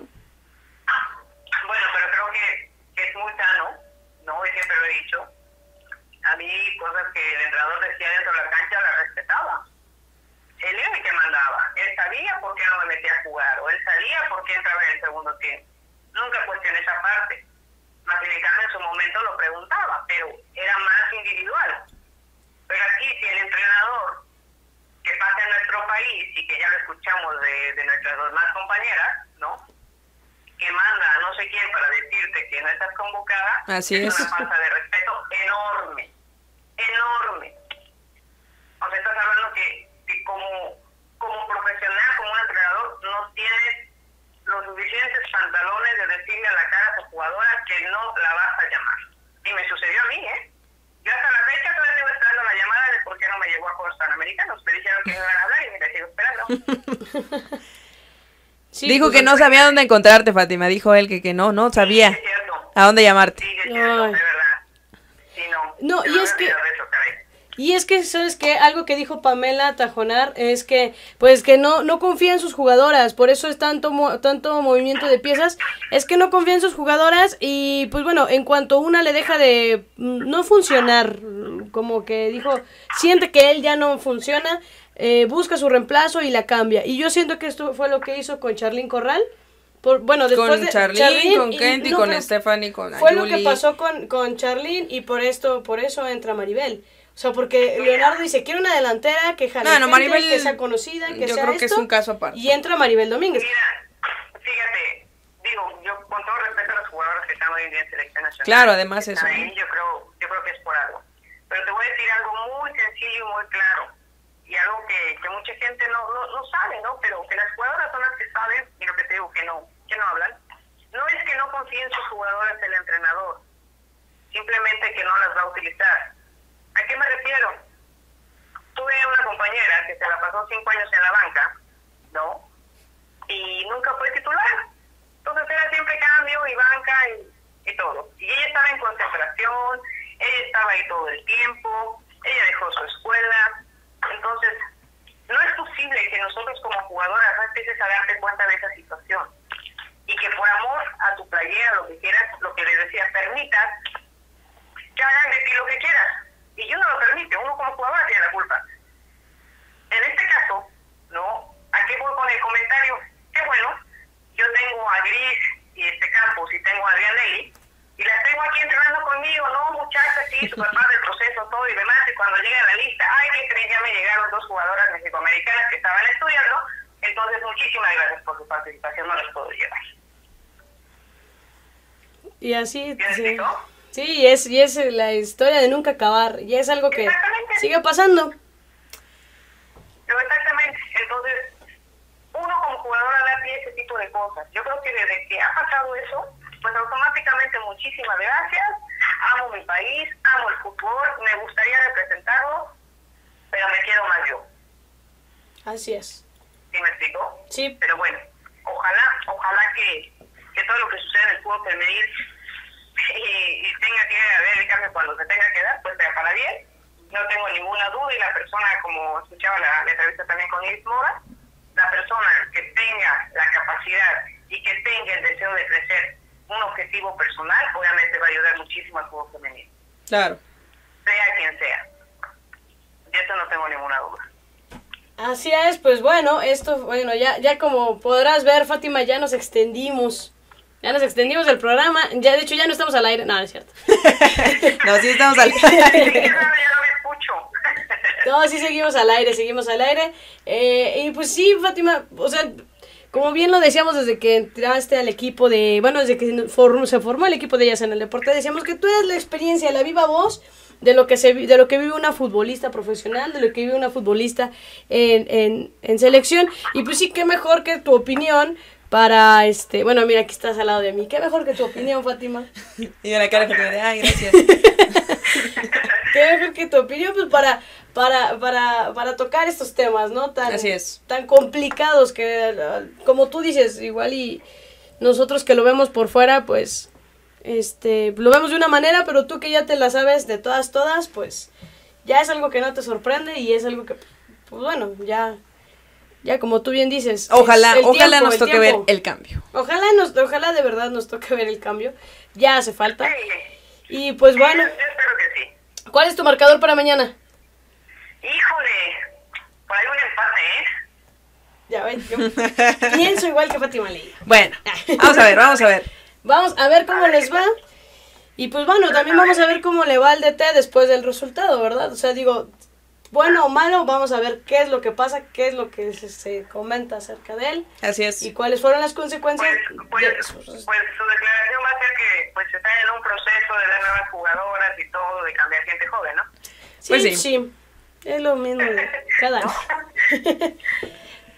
Bueno, pero creo que, que es muy sano, ¿no? Y siempre lo he dicho. A mí cosas que el entrenador decía dentro de la cancha las respetaba. Él era el que mandaba. Él sabía por qué no me metía a jugar, o él sabía por qué entraba en el segundo tiempo. Nunca cuestioné esa parte. Más bien en su momento lo preguntaba, pero era más individual. Pero aquí, si el entrenador que pasa en nuestro país, y que ya lo escuchamos de, de nuestras dos más compañeras, ¿no?, que manda a no sé quién para decirte que no estás convocada, así es, es una falta de respeto enorme, enorme. O sea, estás hablando que, que como, como profesional, como un entrenador, no tienes los suficientes pantalones de decirle a la cara a tu jugadora que no la vas a llamar. Y me sucedió a mí, ¿eh? Yo hasta la fecha todavía estoy esperando la llamada de por qué no me llegó a Juegos Panamericanos. Me dijeron que me iban a hablar y me la sigo esperando. Sí, dijo pues, que no sabía dónde encontrarte, Fátima. Dijo él que, que no, no sabía sí, a dónde llamarte. Sí, es cierto, de verdad. Sí, no. No, y es que... Eso, y es que, ¿sabes qué? Algo que dijo Pamela Tajonar es que, pues, que no, no confía en sus jugadoras, por eso es tanto, tanto movimiento de piezas, es que no confía en sus jugadoras y, pues, bueno, en cuanto una le deja de no funcionar, como que dijo, siente que él ya no funciona, eh, busca su reemplazo y la cambia. Y yo siento que esto fue lo que hizo con Charlín Corral. Por, bueno, después con de Charlín, Charlín, con Kenty, no, con Stephanie, con fue Ayuli. Lo que pasó con, con Charlín y por esto, por eso entra Maribel. O sea, porque Leonardo dice, quiero una delantera que jale no, no, gente, Maribel, que sea conocida, que yo sea creo esto, que es un caso aparte. Y entra Maribel Domínguez. Mira, fíjate, digo, yo con todo respeto a los jugadores que están hoy en día en selección nacional. Claro, además eso. Ahí, yo creo, yo creo que es por algo. Pero te voy a decir algo muy sencillo y muy claro. Y algo que, que mucha gente no, no, no sabe, ¿no? Pero que las jugadoras son las que saben, y lo que te digo, que no, que no hablan. No es que no confíen en sus jugadoras el entrenador. Simplemente que no las va a utilizar. ¿A qué me refiero? Tuve una compañera que se la pasó cinco años en la banca, ¿no? Y nunca fue titular. Entonces era siempre cambio y banca y, y todo. Y ella estaba en concentración, ella estaba ahí todo el tiempo, ella dejó su escuela. Entonces, no es posible que nosotros como jugadoras no empieces a darte cuenta de esa situación. Y que por amor a tu playera, lo que quieras, lo que les decía, permitas que hagan de ti lo que quieras. Y yo no lo permite, uno como jugador tiene la culpa. En este caso, ¿no? ¿A qué voy con el comentario? Que bueno, yo tengo a Gris y este Campos y tengo a Adrianelli y las tengo aquí entrenando conmigo, ¿no? Muchachas, sí, super parte del proceso, todo y demás. Y cuando llega la lista, ay, ¿qué creen? Ya me llegaron dos jugadoras mexicoamericanas que estaban estudiando. Entonces, muchísimas gracias por su participación, no las puedo llevar. Y así, sí. Sí, y es, y es la historia de nunca acabar, y es algo que sigue pasando. Exactamente, entonces, uno como jugador da pie a ese tipo de cosas. Yo creo que desde que ha pasado eso, pues automáticamente muchísimas gracias, amo mi país, amo el fútbol, me gustaría representarlo, pero me quiero más yo. Así es. ¿Sí me explico? Sí. Pero bueno, ojalá, ojalá que, que todo lo que sucede en el fútbol femenil y, y tenga que haber el cambio cuando se tenga que dar, pues sea para bien. No tengo ninguna duda y la persona, como escuchaba la, la entrevista también con Iris Mora, la persona que tenga la capacidad y que tenga el deseo de crecer un objetivo personal, obviamente va a ayudar muchísimo al fútbol femenino. Claro. Sea quien sea. De eso no tengo ninguna duda. Así es, pues bueno, esto, bueno, ya, ya como podrás ver, Fátima, ya nos extendimos. Ya nos extendimos el programa, ya de hecho ya no estamos al aire, no, no es cierto. No, sí estamos al aire. Ya no me escucho. No, sí seguimos al aire, seguimos al aire. Eh, y pues sí, Fátima, o sea, como bien lo decíamos desde que entraste al equipo de, bueno, desde que for, se formó el equipo de Ellas en el Deporte, decíamos que tú eres la experiencia, la viva voz de lo que se de lo que vive una futbolista profesional, de lo que vive una futbolista en, en, en selección. Y pues sí, qué mejor que tu opinión para, este, bueno, mira, aquí estás al lado de mí. Qué mejor que tu opinión, Fátima. Y la cara que te de, ay, gracias. Qué mejor que tu opinión, pues para, para, para, para tocar estos temas, ¿no? Tan, Así es. Tan complicados que, como tú dices, igual y nosotros que lo vemos por fuera, pues, este, lo vemos de una manera, pero tú que ya te la sabes de todas, todas, pues, ya es algo que no te sorprende y es algo que, pues bueno, ya... Ya como tú bien dices. Ojalá, el ojalá tiempo, nos el toque tiempo. ver el cambio. Ojalá nos, ojalá de verdad nos toque ver el cambio. Ya hace falta. Y pues bueno. Yo espero que sí. ¿Cuál es tu marcador para mañana? Híjole, por ahí un empate, ¿eh? Ya ven, yo pienso igual que Fátima Leí. Bueno, vamos a ver, vamos a ver. Vamos a ver cómo les va. Y pues bueno, también vamos a ver cómo le va al D T después del resultado, ¿verdad? O sea, digo, bueno o malo, vamos a ver qué es lo que pasa, qué es lo que se, se comenta acerca de él. Así es. Y cuáles fueron las consecuencias. Pues, pues, de pues su declaración va a ser que pues está en un proceso de dar nuevas jugadoras y todo, de cambiar gente joven, ¿no? Sí, Pues sí. sí, es lo mismo de cada año.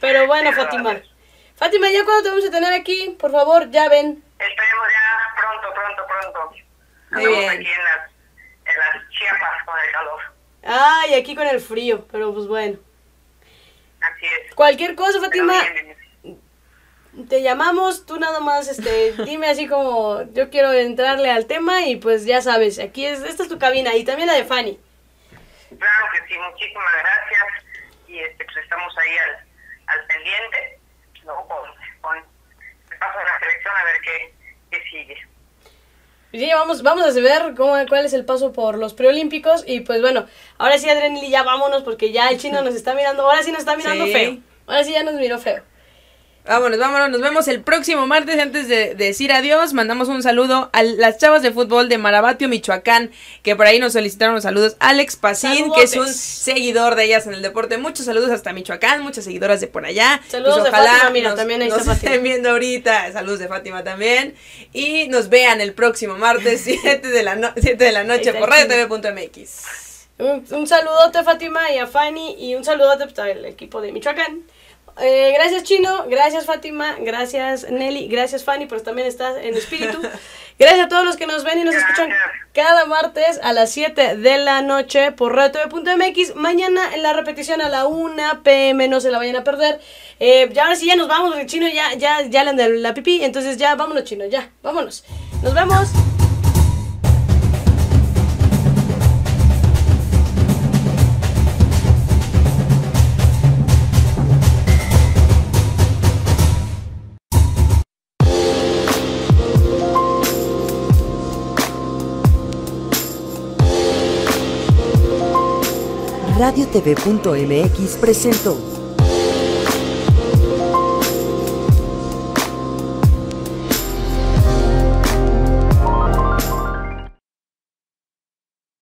Pero bueno, Fátima. Fátima, ¿ya cuándo te vamos a tener aquí? Por favor, ya ven. Esperemos ya pronto, pronto, pronto. Muy Estamos bien. aquí en las, en las Chiapas con el calor. Ay, aquí con el frío, pero pues bueno. Así es. Cualquier cosa, Pero Fátima, bien, bien. te llamamos, tú nada más, este, dime así como, yo quiero entrarle al tema y pues ya sabes, aquí es, esta es tu cabina y también la de Fanny. Claro que sí, muchísimas gracias. Y este, pues estamos ahí al, al pendiente, ¿no? Con, con el paso de la selección a ver qué, qué sigue. Sí, vamos, vamos a ver cómo, cuál es el paso por los preolímpicos y pues bueno, ahora sí, Adrenali, ya vámonos porque ya el chino nos está mirando, ahora sí nos está mirando Sí. feo, ahora sí ya nos miró feo. Vámonos, vámonos, nos vemos el próximo martes. Antes de, de decir adiós, mandamos un saludo a las chavas de fútbol de Marabatio, Michoacán, que por ahí nos solicitaron los saludos. Alex Pacín, Saludotes. que es un seguidor de ellas en el deporte. Muchos saludos hasta Michoacán, muchas seguidoras de por allá. Saludos de Fátima, mira, también ahí nos está Fátima. estén viendo ahorita. Saludos de Fátima también. Y nos vean el próximo martes, siete de la, no- siete de la Ahí noche está por el radio chino. t v punto m x. Un, un saludote a Fátima y a Fanny y un saludote pues, al equipo de Michoacán. Eh, gracias Chino, gracias Fátima, gracias Nelly, gracias Fanny, pues también estás en espíritu. Gracias a todos los que nos ven y nos escuchan cada martes a las siete de la noche por radio t v punto m x. Mañana en la repetición a la una p m, no se la vayan a perder. Eh, ya ahora sí ya nos vamos, porque Chino ya, ya, ya le anda la pipí, entonces ya vámonos Chino, ya, vámonos. Nos vemos. radio t v punto m x presentó